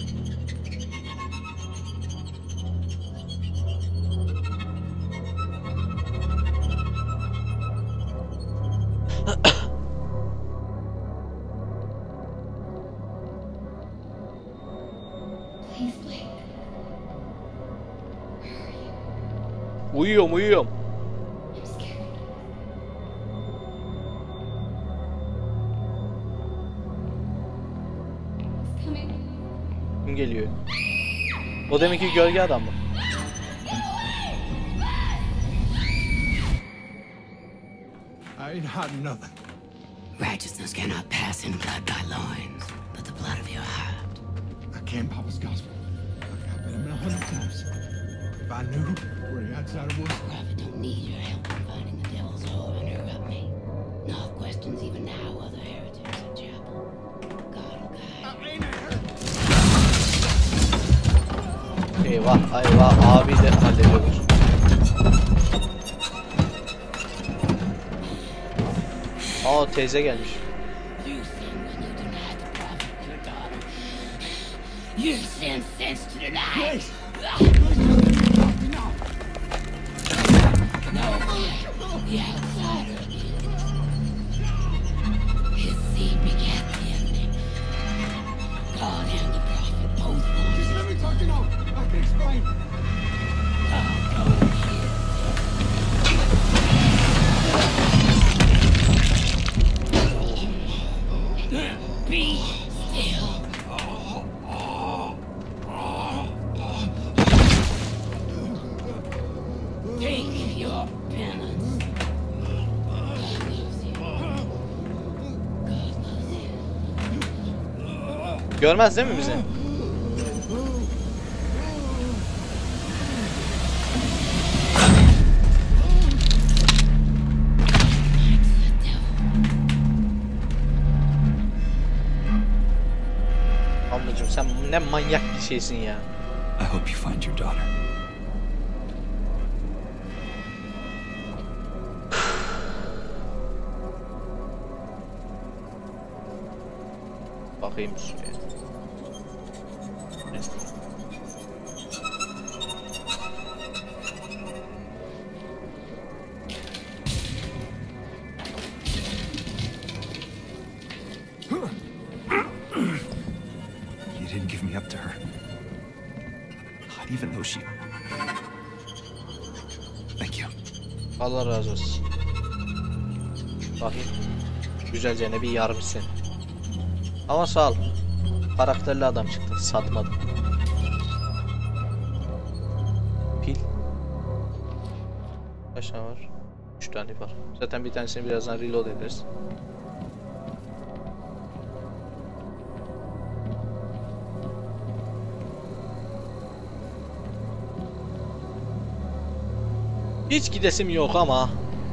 S1: Uyuyorum. Kim geliyor? O deminki gölge adam mı?
S6: I ain't hiding nothing.
S7: Righteousness cannot pass in blood by loins, but the blood of your heart.
S6: I can't Papa's gospel. I've been him 100 times. If I knew where the outsider was.
S7: Prophet don't need your help in finding the devil's whore and interrupt me. No questions even now other heretics at chapel. God will guide.
S1: Eyvah abi de hallediyorlar. Aa teyze gelmiş.
S7: You sin when you deny the prophet your daughter. You sin sense to deny. No, the outsider. His seed begat the enemy. God and the prophet both born.
S6: Just let me talk it out. I can explain.
S7: Be still. Take your penance. God loves you. God loves you.
S1: Görmez değil mi bizi? Ablacığım sen ne manyak bir şeysin ya.
S2: I hope you find your daughter.
S1: Bakayım şuraya.
S2: You didn't give me up to her. Not even though she... Thank you.
S1: Allah razı olsun. Bakayım. Güzelce ne bir yarmışsın. Ama sağ ol. Karakterli adam çıktı. Satmadım. Pil. Kaç tane var? 3 tane var. Zaten bir tanesini birazdan reload ederiz. Hiç gidesim yok ama.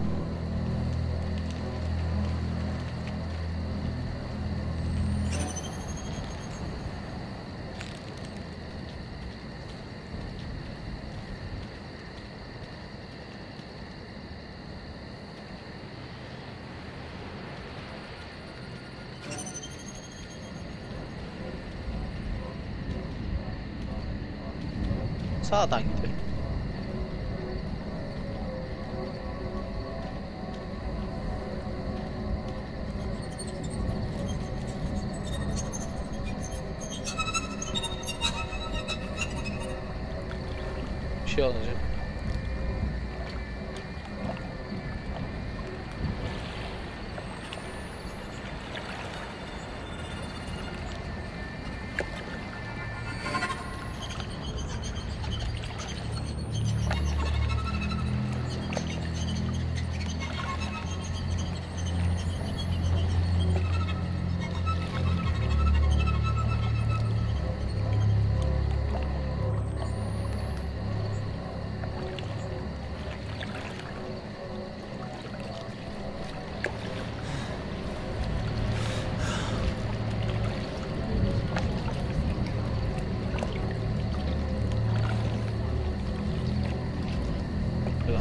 S1: Sağdan gidelim. Bir şey olacak.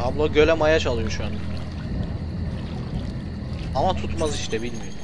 S1: Abla göle maya çalıyor şu an. Ama tutmaz işte, bilmiyorum.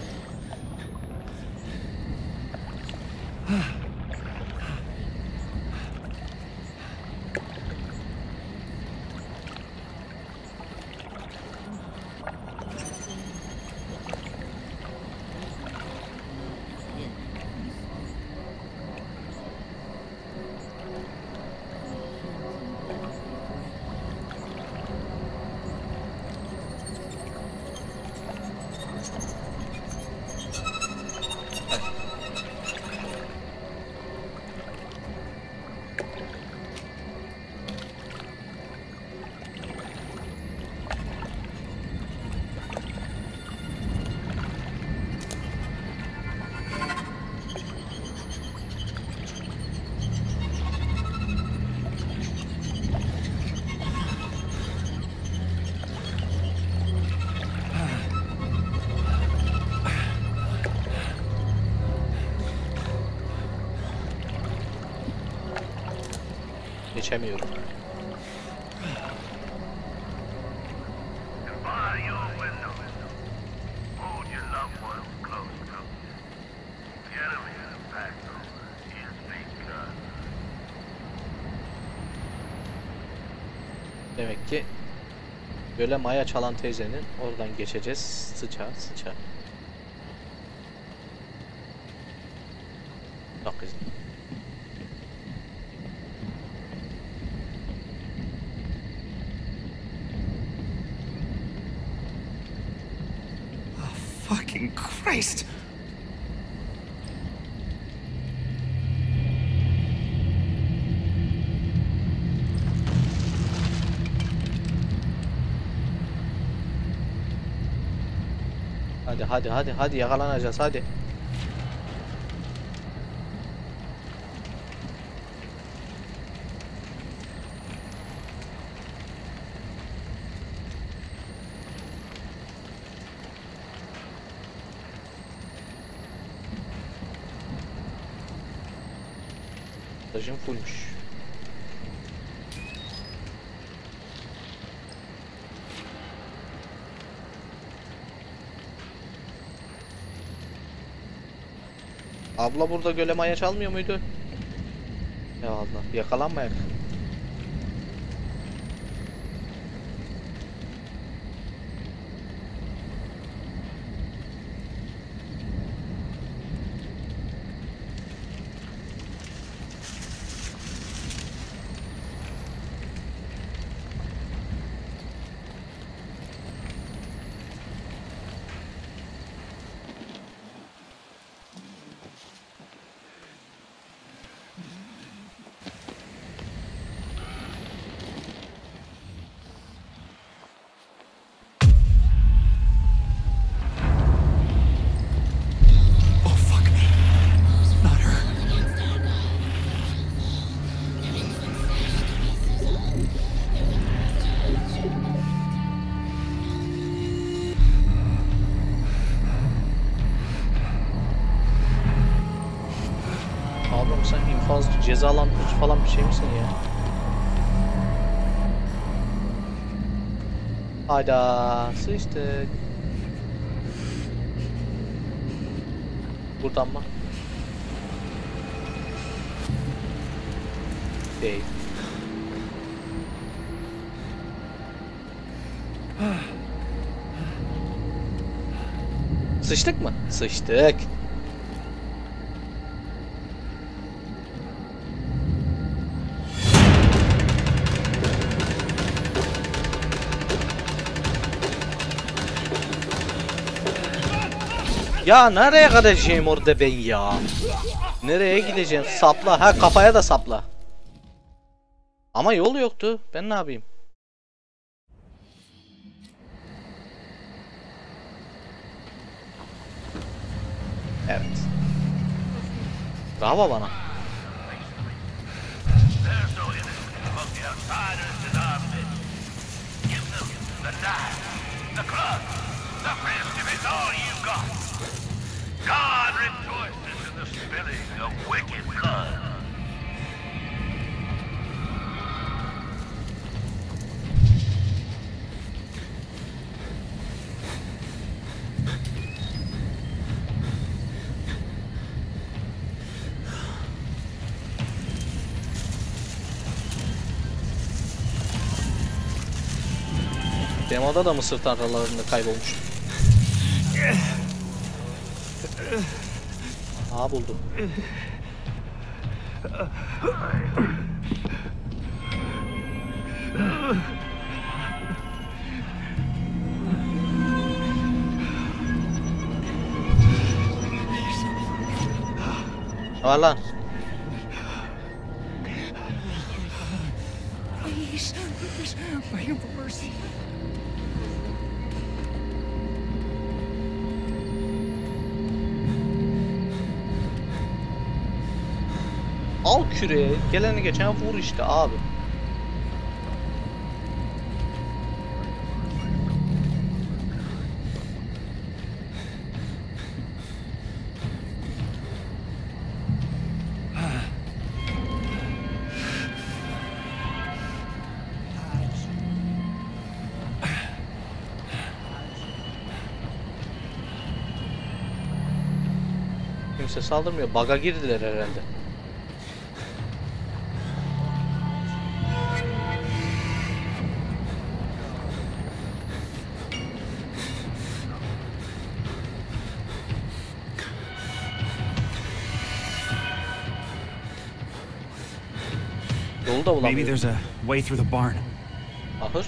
S1: Geçemiyorum.
S3: By your window, hold your loved ones close to you. The enemy is back over. He has begun.
S1: Demek ki böyle maya çalan teyzenin oradan geçeceğiz. Sıça sıça. Çok güzel.
S5: Fucking Christ!
S1: Hadi yakalanacağız hadi. Stajım fullmuş. Abla burada göle maya çalmıyor muydu? Ya Allah, yakalanmayak. Ablam sen infaz cezalandırıcı falan bir şey misin ya? Hayda sıçtık. Buradan mı? Değil. Sıçtık mı? Sıçtık. Ya nereye gideceğim orada ben ya? Nereye gideceğim? Sapla. Ha, kafaya da sapla. Ama yol yoktu. Ben ne yapayım? Evet. Bravo bana.
S3: There's no enemy among the outsiders in our midst. Give them the knife, the club, the fist if it's all you got. God rejoices in the spilling of wicked blood.
S1: Demoda da mısır tarlalarında kaybolmuş. Aha buldum. Var lan.
S6: Please, beg him for mercy.
S1: Al küreği. Geleni geçen vur işte abi. Kimse saldırmıyor. Bug'a girdiler herhalde. Yolu da
S2: Maybe
S1: bulamıyor.
S2: there's a way through the barn.
S1: Ahır.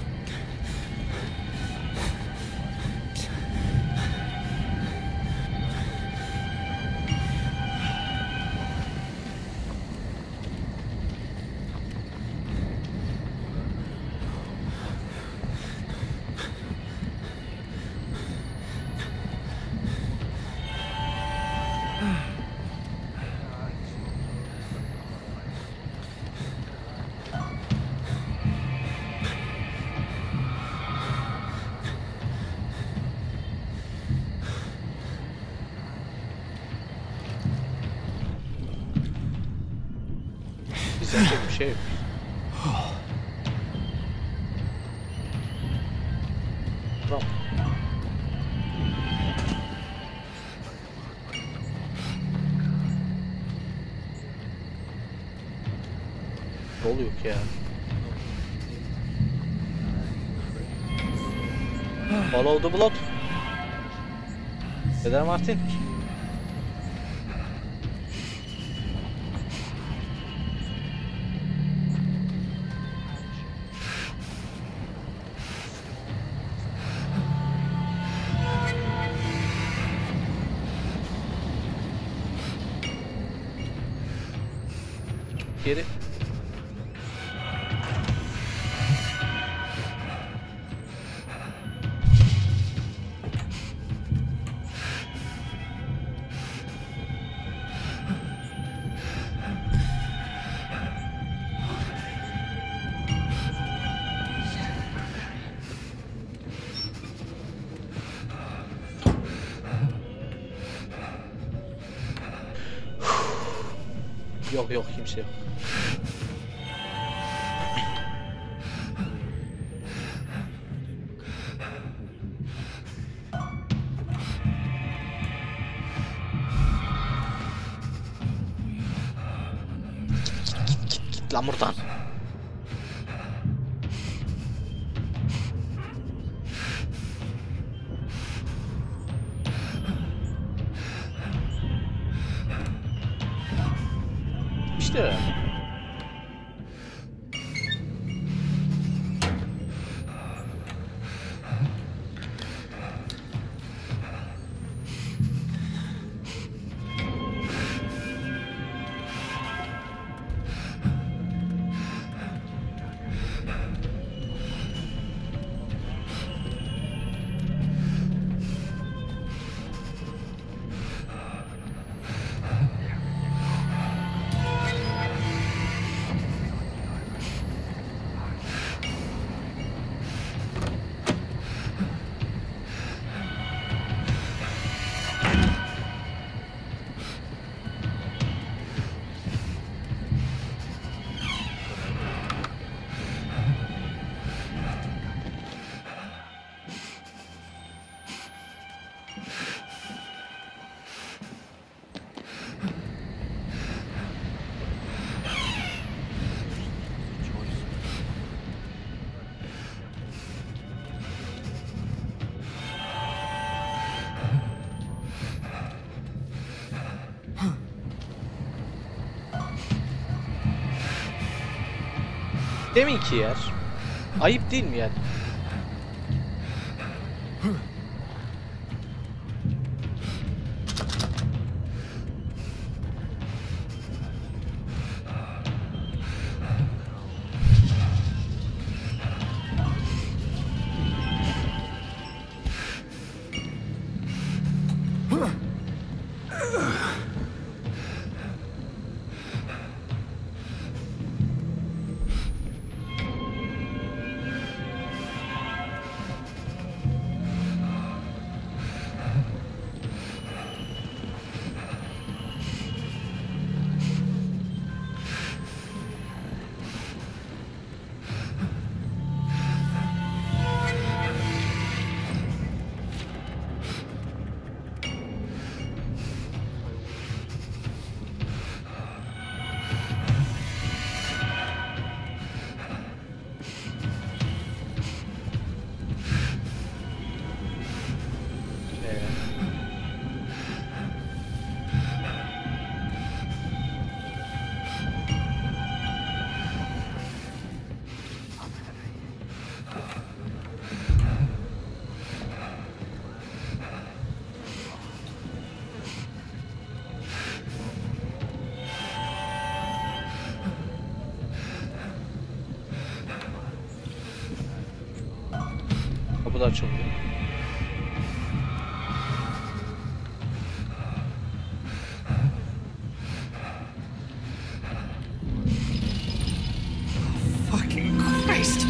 S1: Yapacak bir şey yok. Tamam. Ne oluyor ki ya? Follow the blood. Peder Martin. Geri. Yok yok kimse yok. Git lan buradan. İşte. Deminki yer. Ayıp değil mi yani? Kapı da açıldı.
S5: Fucking Christ!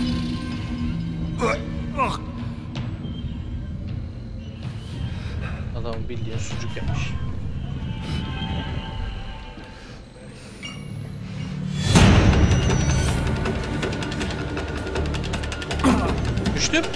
S1: Adam bildiğin sucuk yapmış. Düştüm.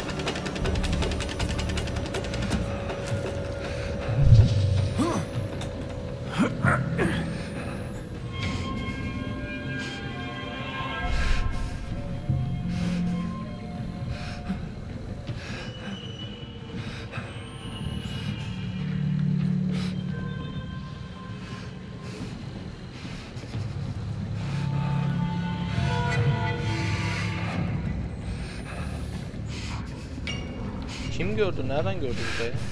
S1: Kim gördü? Nereden gördü bu da ya?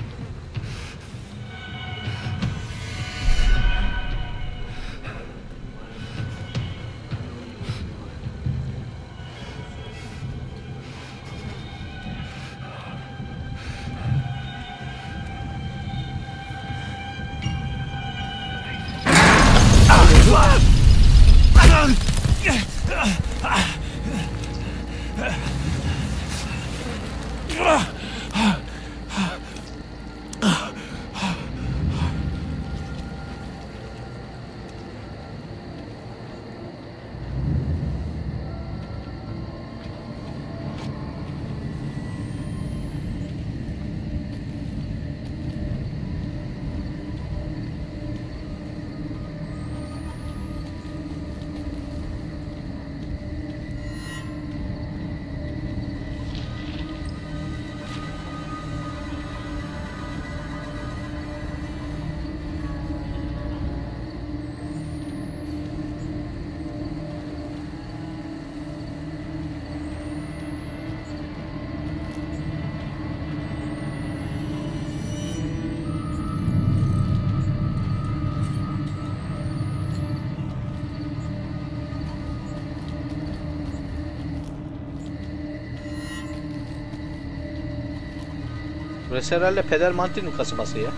S1: Burası herhalde Peder Mantin'in kasabası ya.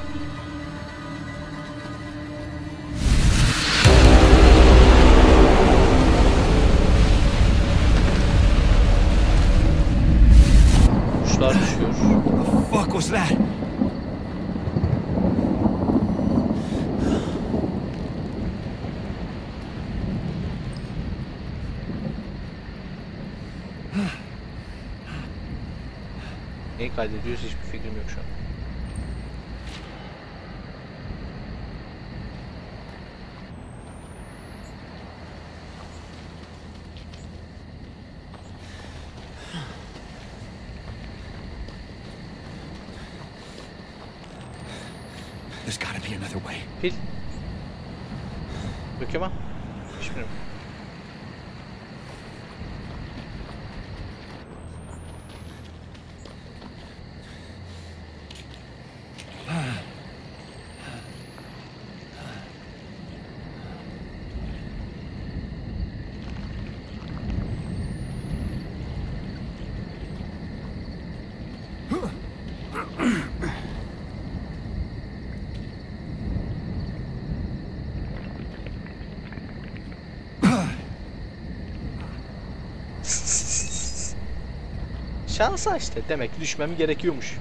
S1: Kuşlar düşüyor.
S5: What the fuck was that?
S1: Neyi kaydediyoruz hiçbir fikrim yok şu an.
S5: There's gotta be another way.
S1: Pil. Bakayım ha. Hiçbirim. Şansa işte. Demek ki düşmem gerekiyormuş.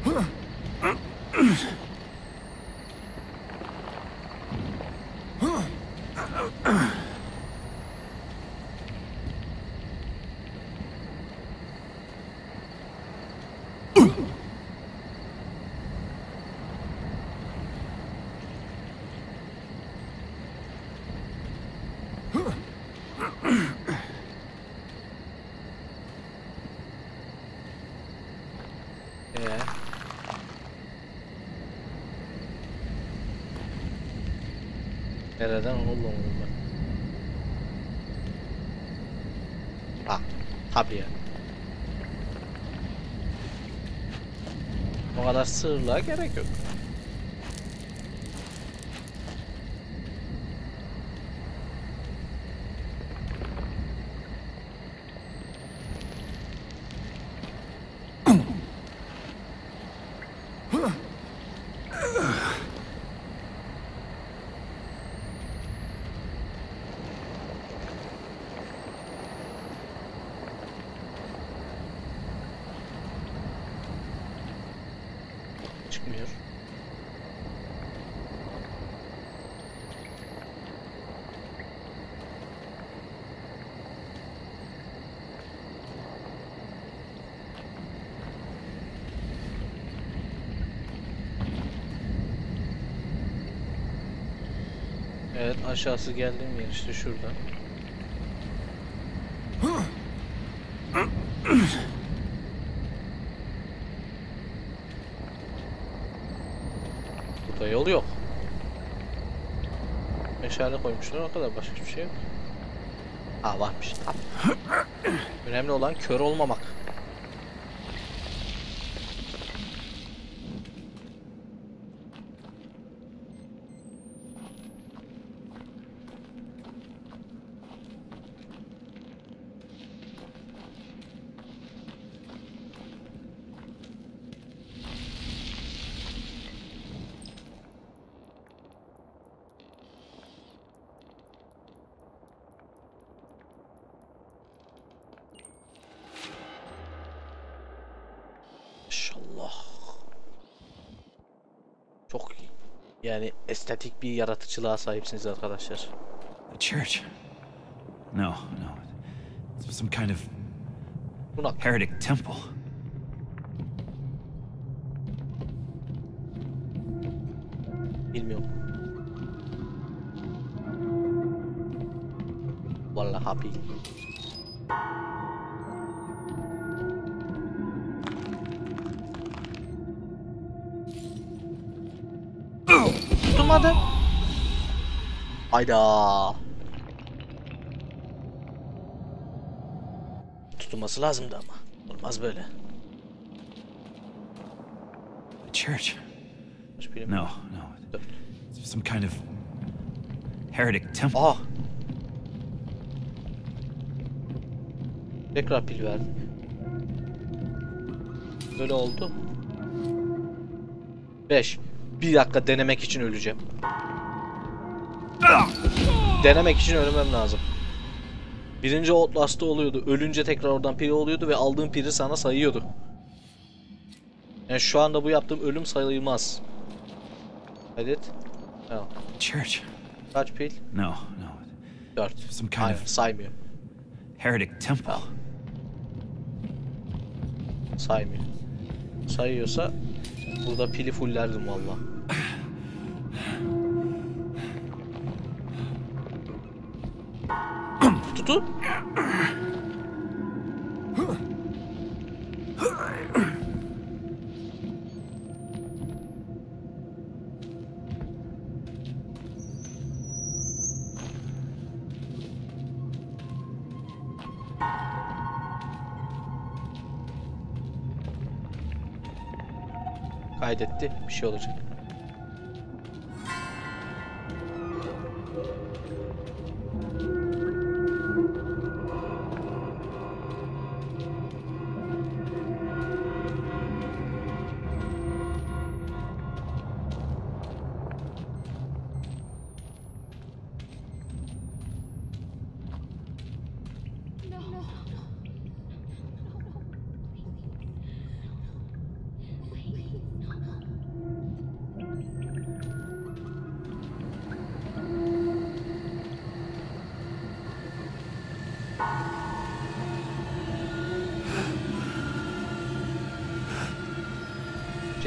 S1: Nereden oğlum ben? Ah, tabii ya. O kadar sığırlığa gerek yok. Çıkmıyor. Evet, aşağısı geldiğim yer işte şurada. Burada yol yok. Meşale koymuşlar, o kadar, başka bir şey yok. Ha, varmış. Tamam. Önemli olan kör olmamak. Maşallah. Çok iyi. Yani estetik bir yaratıcılığa sahipsiniz arkadaşlar.
S2: A church? No, no. It's some kind of heretic temple.
S1: Bilmiyorum. Vallahi bil. Tutmadı. Hayda. Tutulması lazımdı ama. Olmaz böyle.
S2: A church? No, no. It's some kind of heretic temple.
S1: Ah. Tekrar pil verdim. Böyle oldu. 5. Bir dakika denemek için öleceğim. Denemek için ölmem lazım. Birinci Outlast'ta oluyordu. Ölünce tekrar oradan pil oluyordu ve aldığın pili sana sayıyordu. Yani şu anda bu yaptığım ölüm sayılmaz. Kaydet. Tamam.
S2: Church.
S1: Kaç pil?
S2: No, no.
S1: 4.
S2: Some kind
S1: Aynen,
S2: of
S1: saymıyor.
S2: heretic temple.
S1: Tamam. Saymıyor. Sayıyorsa burada pili fullerdim valla. Tutu. Kaydetti. Bir şey olacak.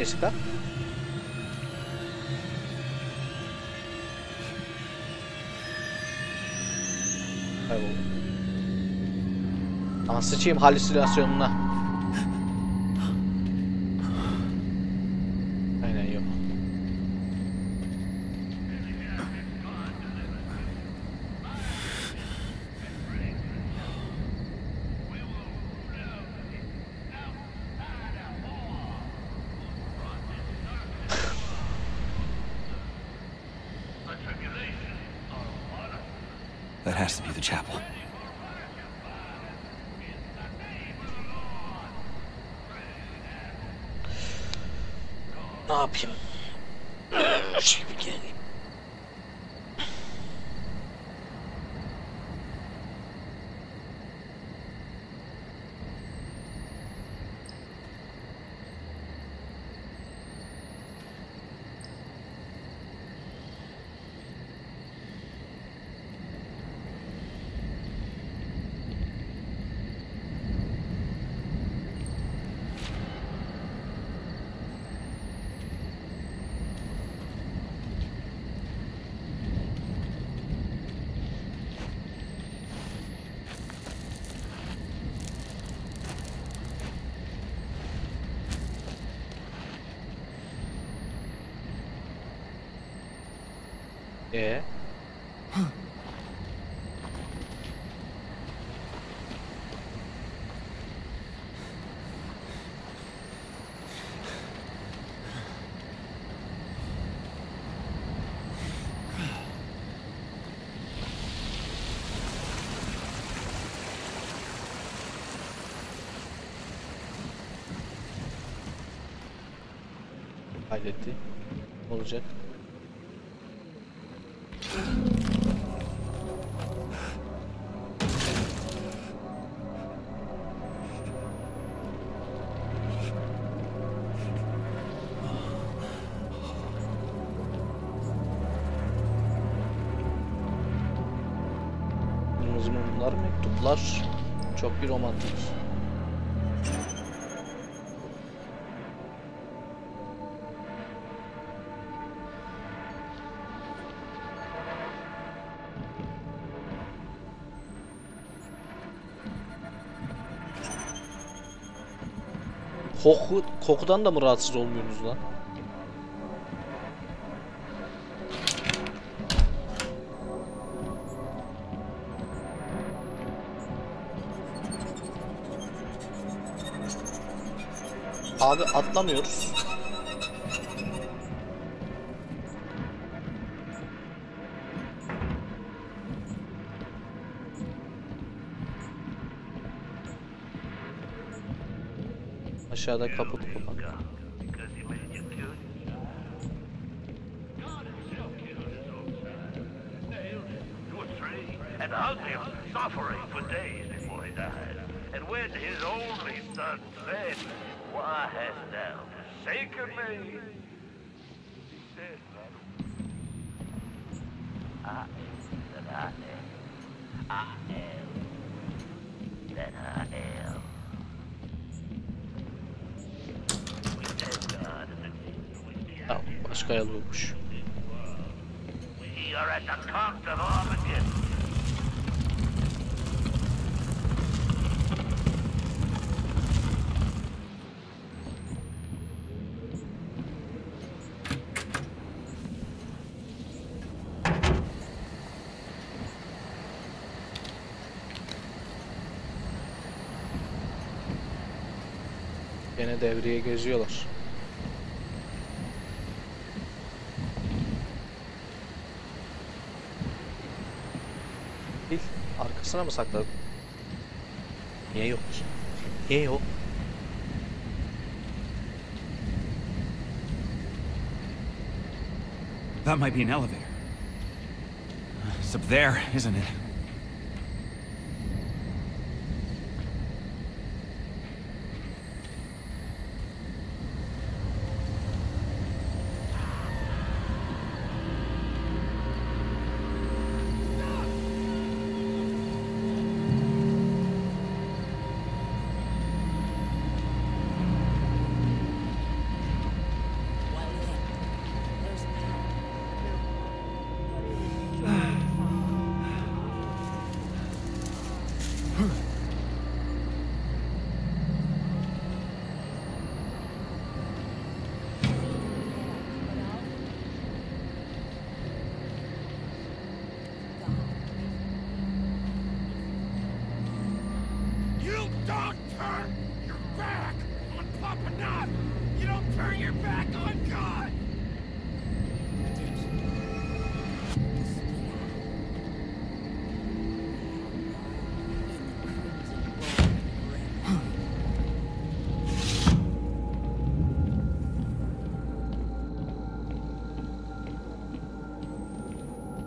S1: Jessica? Kayboldu. Ama sıçayım halüsinasyonuna. Aynen yok.
S2: That has to be the chapel.
S1: Ne yapayım? Şöyle bir geleyim. Ee? Kaydetti. Ne olacak? Kırmızı mumlar, mektuplar. Çok bir romantik. Kokudan da mı rahatsız olmuyorsunuz lan? Abi atlamıyoruz. Aşağıda kapı kapan.
S3: And ugly suffering for days before he died. And when his only son said, "Why hast thou forsaken me?" he said, I am that I am. I am that I am. We thank God in the name
S1: Tamam, başka yol yokmuş.
S3: We are at the cost of Armageddon.
S1: Gene devreye geziyorlar. Bil, arkasına mı sakladın? Niye yok ki? Niye yok?
S2: That might be an elevator. It's up there, isn't it?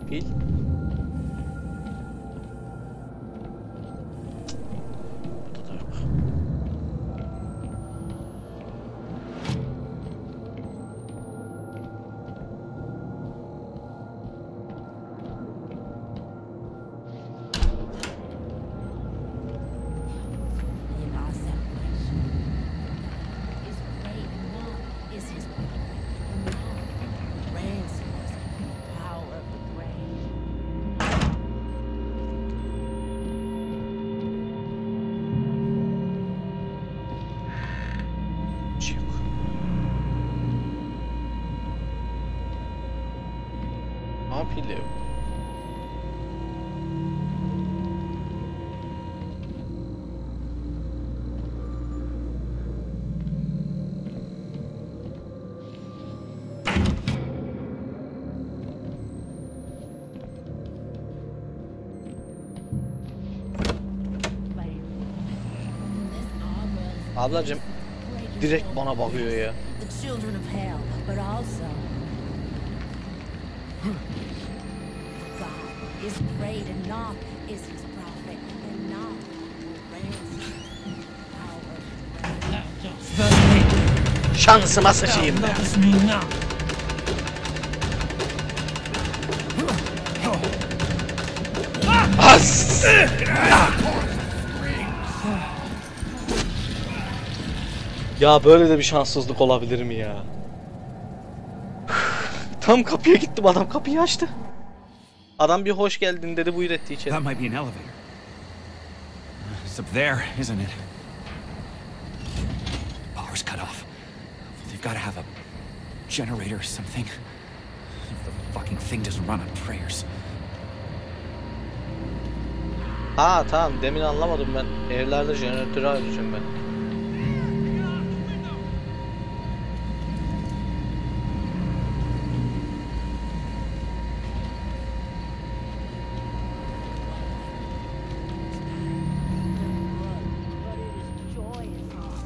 S1: Pil. Burada da yok.
S7: In our separation, is great enough, is his perfect enough. Ransom us from the power of the grave.
S1: Bir şey yok. Ama pil de yok. Ablacım direkt bana bakıyor ya.
S7: The children of hell, but also God is great enough, is his prophet enough. Ransom, power.
S1: Şansıma sıçayım be. As! Ya böyle de bir şanssızlık olabilir mi ya? Tam kapıya gittim, adam kapıyı açtı. Adam bir hoş geldin dedi, buyur etti içeri.
S2: That might be an elevator. It's up there, isn't it? Power's cut off. They've got to have a generator or something. The fucking thing doesn't run on prayers.
S1: Ha tamam, demin anlamadım ben. Evlerde jeneratörü arayacağım ben.
S7: But it is joy in heart.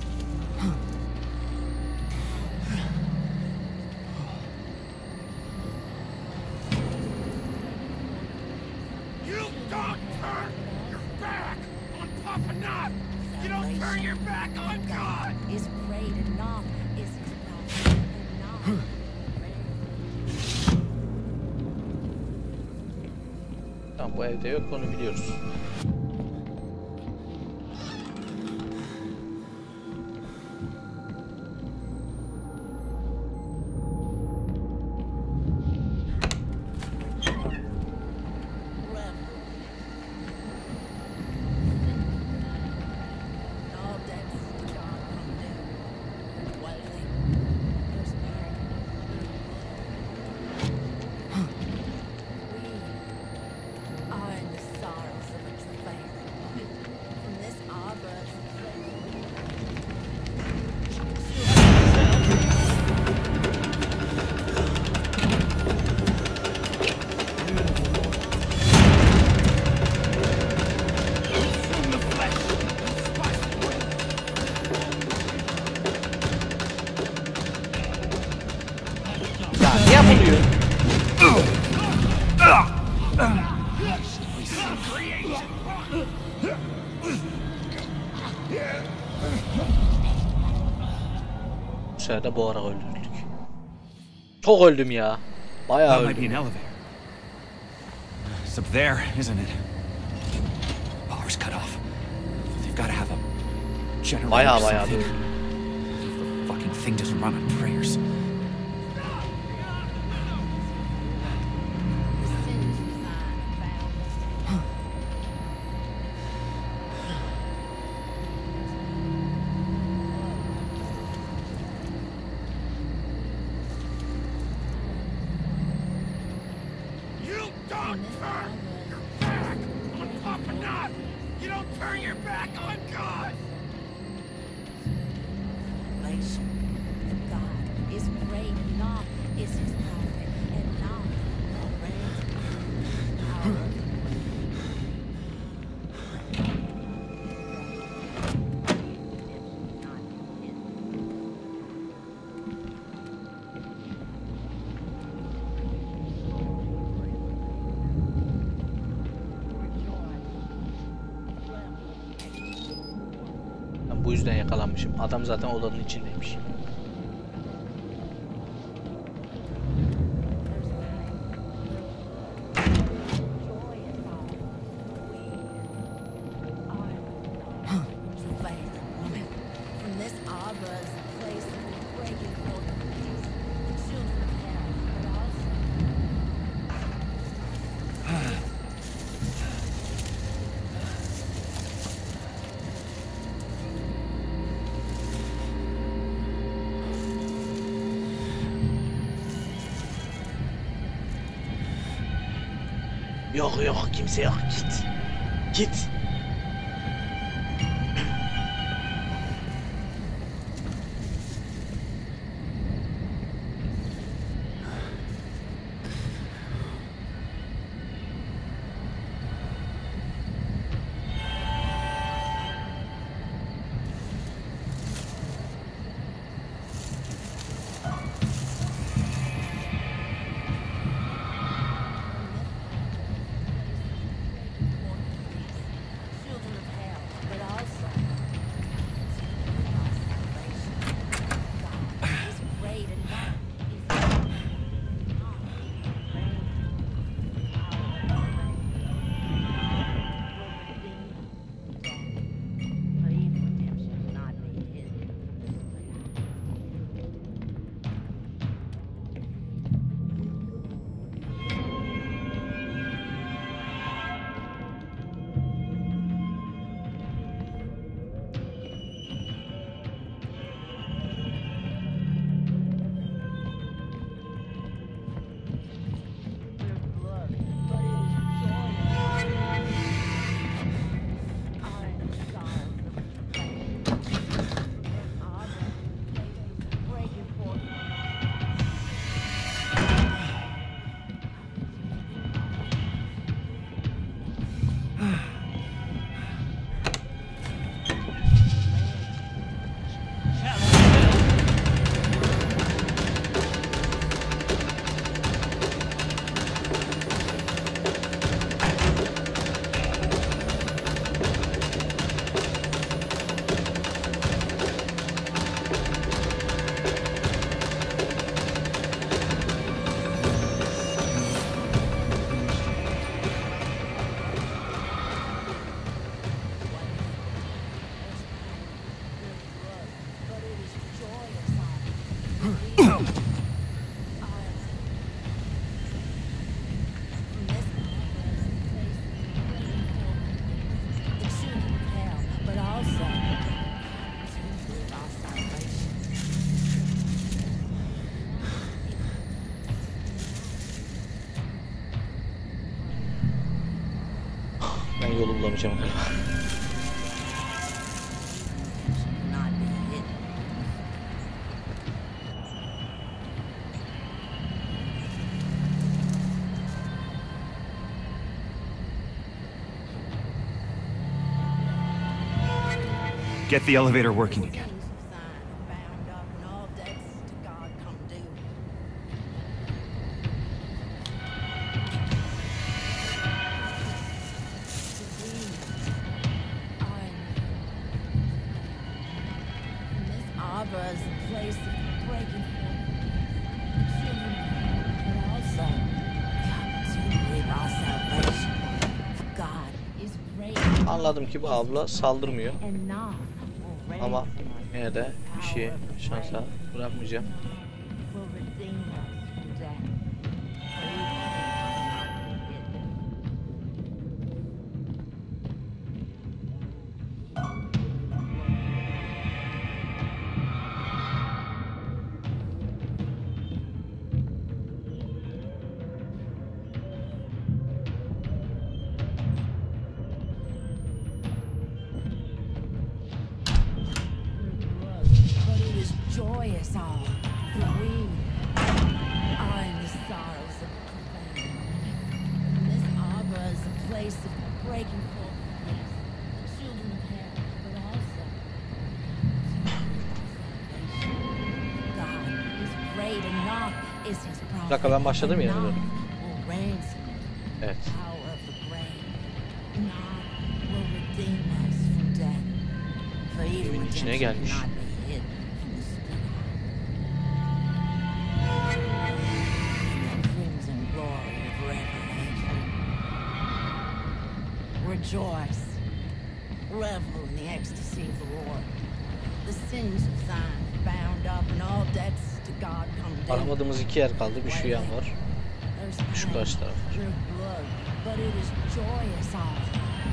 S3: You don't turn your back on Papa Knot! You don't turn your back on God!
S7: Is great enough, is his prophet enough.
S1: Tamam, bu evde yok, onu biliyoruz. Ya ne yapılıyor? Bu sefer de boğarak öldürdük. Çok öldüm ya. Bayağı
S2: That might be
S1: öldüm.
S2: an elevator. It's up there, isn't it? Power's cut off. They've got to have a generator or
S1: Bayağı
S2: something.
S1: öldüm.
S2: The fucking thing doesn't run on prayers.
S3: You don't turn your back on Papa Knot! You don't turn your back on God!
S7: Revelation that God is great enough, is his prophet enough. Ransom, power.
S1: Bu yüzden yakalanmışım. Adam zaten odanın içindeymiş. Yok yok, kimse yok, git. Git. Ben yolu bulamayacağım galiba.
S5: Get the elevator working again.
S1: Anladım ki bu abla saldırmıyor. Ama yine de bir şey şansa bırakmayacağım.
S7: Joyous all, for we are in the sorrows of profound. This arbor is a place of breaking forth the children of hell, but also God is great and not is his prophet.
S1: Bir dakika, ben başladım yine böyle. Evet.
S7: For For even
S1: Evin içine
S7: redemption
S1: gelmiş.
S7: cannot be hidden from the spirit. In the crimson glory of revelation. Rejoice. Revel in the ecstasy of the Lord. The sins of Zion bound up and all debts to God come due.
S1: Aramadığımız 2 yer kaldı. Bir şu yan var. Şu karşı taraf var.
S7: There's blood, but it is joyous all.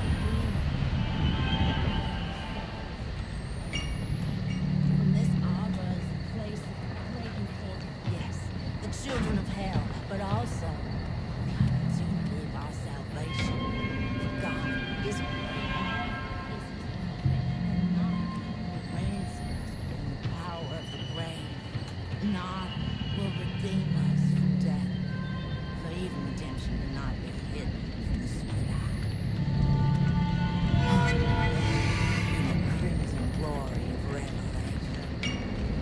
S7: From this arbor is the place of breaking forth, yes, the children of hell, but also the opportunity of our salvation. For God is great, and not will ransom us from the power of the grave, not will redeem us from death. For even redemption cannot be hidden from the split eye. In the crimson glory of revelation.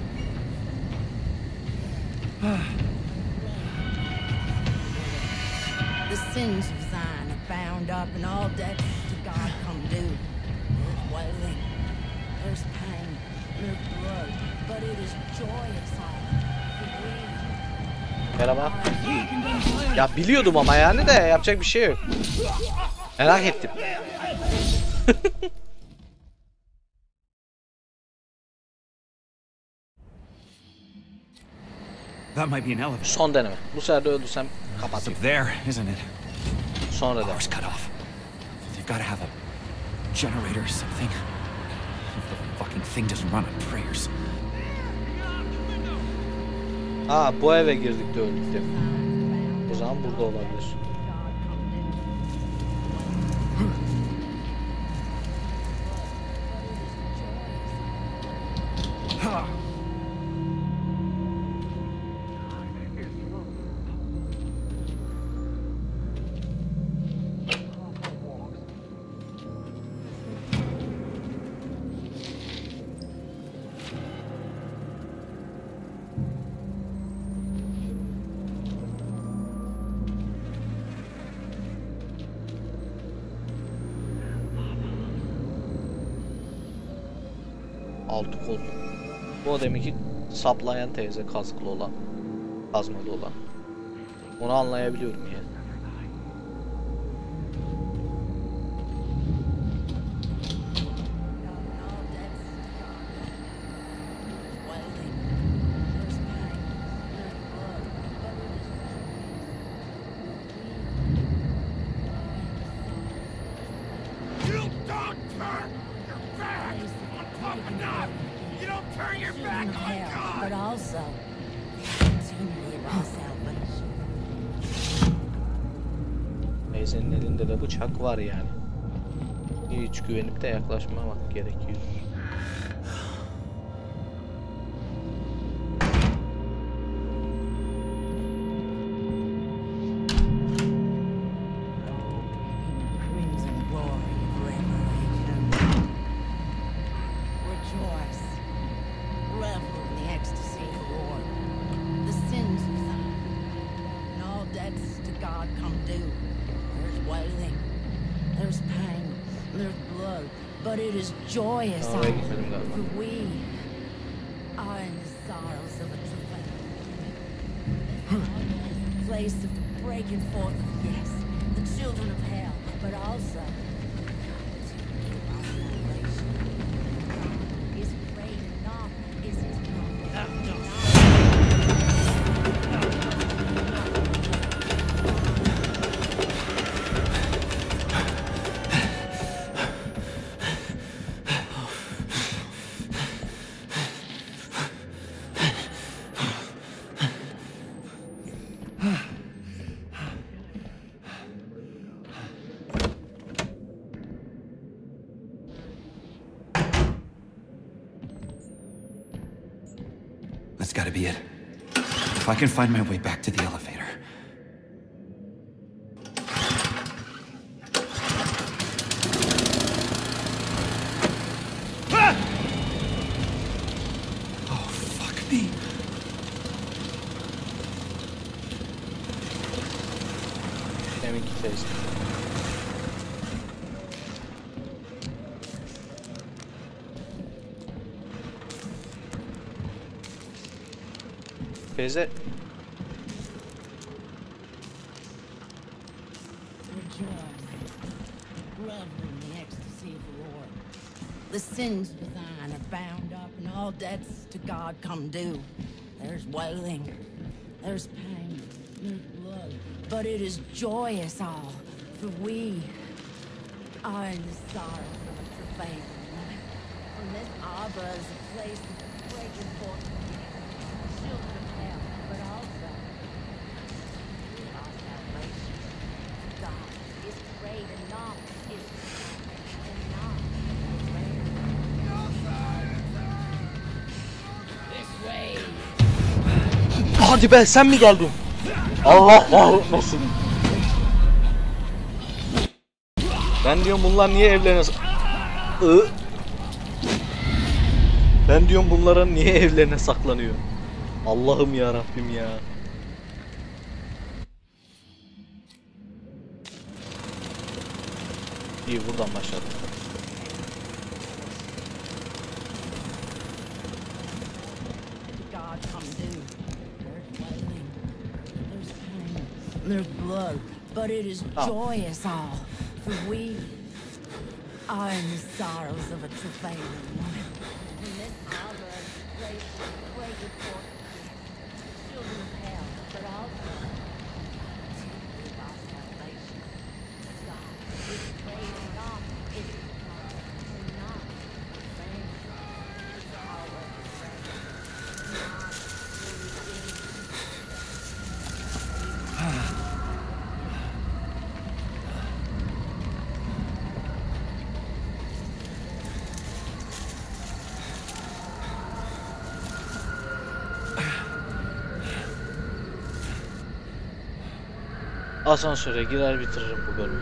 S7: The sins of Zion are bound up and all debts to God come due. There's wailing, there's pain, there's blood, but it is joyous all. For we
S1: Merhaba. Ya biliyordum ama yani de yapacak bir şey yok. Merak ettim.
S2: That might be an elevator.
S1: Son deneme. Bu sefer de öldürsem
S2: It's
S1: kapatayım.
S2: up there, isn't it?
S1: Sonra da.
S2: Power's cut off. They've got to have a generator or something. The fucking thing doesn't run on prayers.
S1: Ha bu eve girdik de öldük değil mi? O zaman burada olabilir. Altı kol. Bu deminki saplayan teyze, kasklı olan, kazmalı olan. Onu anlayabiliyorum yani.
S3: You don't turn your back on Papa God! You don't turn your back on God!
S7: But also the opportunity of our salvation.
S1: Teyzenin elinde de bıçak var yani. Hiç güvenip de yaklaşmamak gerekiyor.
S7: Crimson glory of revelation. Rejoice. Revel in the ecstasy of the Lord. The sins of Zion and all debts to God come due. There's wailing, there's pain, there's blood, but it is joyous.
S1: Oraya gitmedim galiba.
S7: For we are in the sorrows of a travail. Place of breaking forth of, yes, the children of hell, but also our salvation. Is great and not is his
S2: That's gotta be it. If I can find my way back to the elevator. Oh, fuck me.
S1: Deminki teyze. Teyze
S7: The sins of thine are bound up, and all debts to God come due. There's wailing, there's pain, there's blood, but it is joyous all, for we are in the sorrow of a travailing woman. And this arbor is a place of breaking forth, children of hell, but also our salvation. God is great and not is and not this way.
S1: hadi be sen mi geldin? Allah kahretmesin. Ben diyorum bunlar niye evlerine Ben diyorum bunların niye evlerine saklanıyor? Allah'ım ya Rabbim ya. İyi buradan başladık.
S7: God come due. There's wailing, there's pain, there's blood, but it is joyous all, for we are in the sorrows of a travailing woman. And this arbor is a place of breaking forth children of hell, but also of our salvation. God is great and not is and not vain. The power of the rain.
S1: Asansöre girer bitiririm bu bölümü.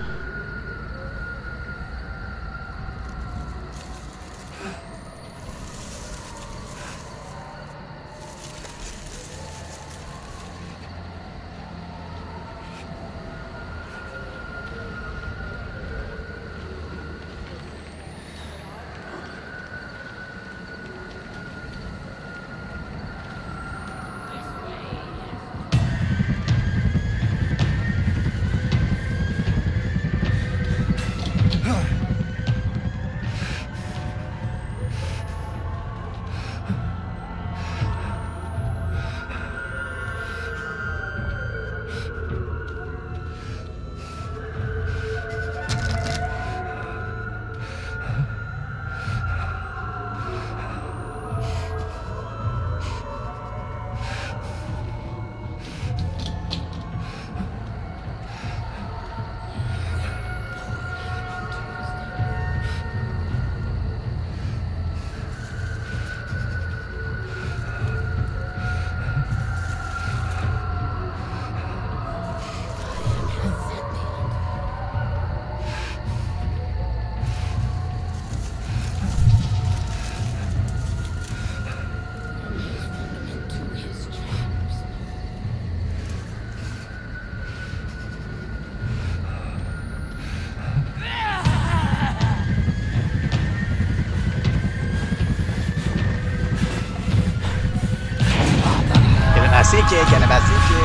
S1: Gelemezsin ki.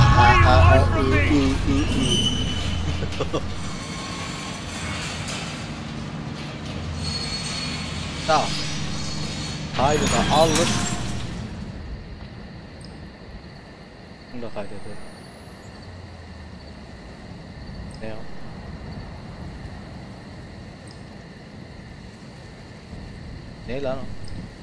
S1: Tamam. Kaydı da aldık. Bunu da kaydedelim. Ne o? Ne lan o?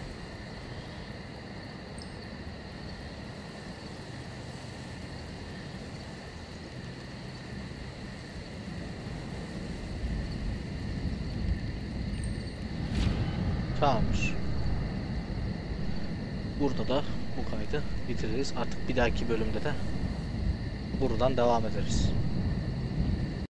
S1: Tamamdır. Burada da bu kaydı bitiririz. Artık bir dahaki bölümde de buradan devam ederiz.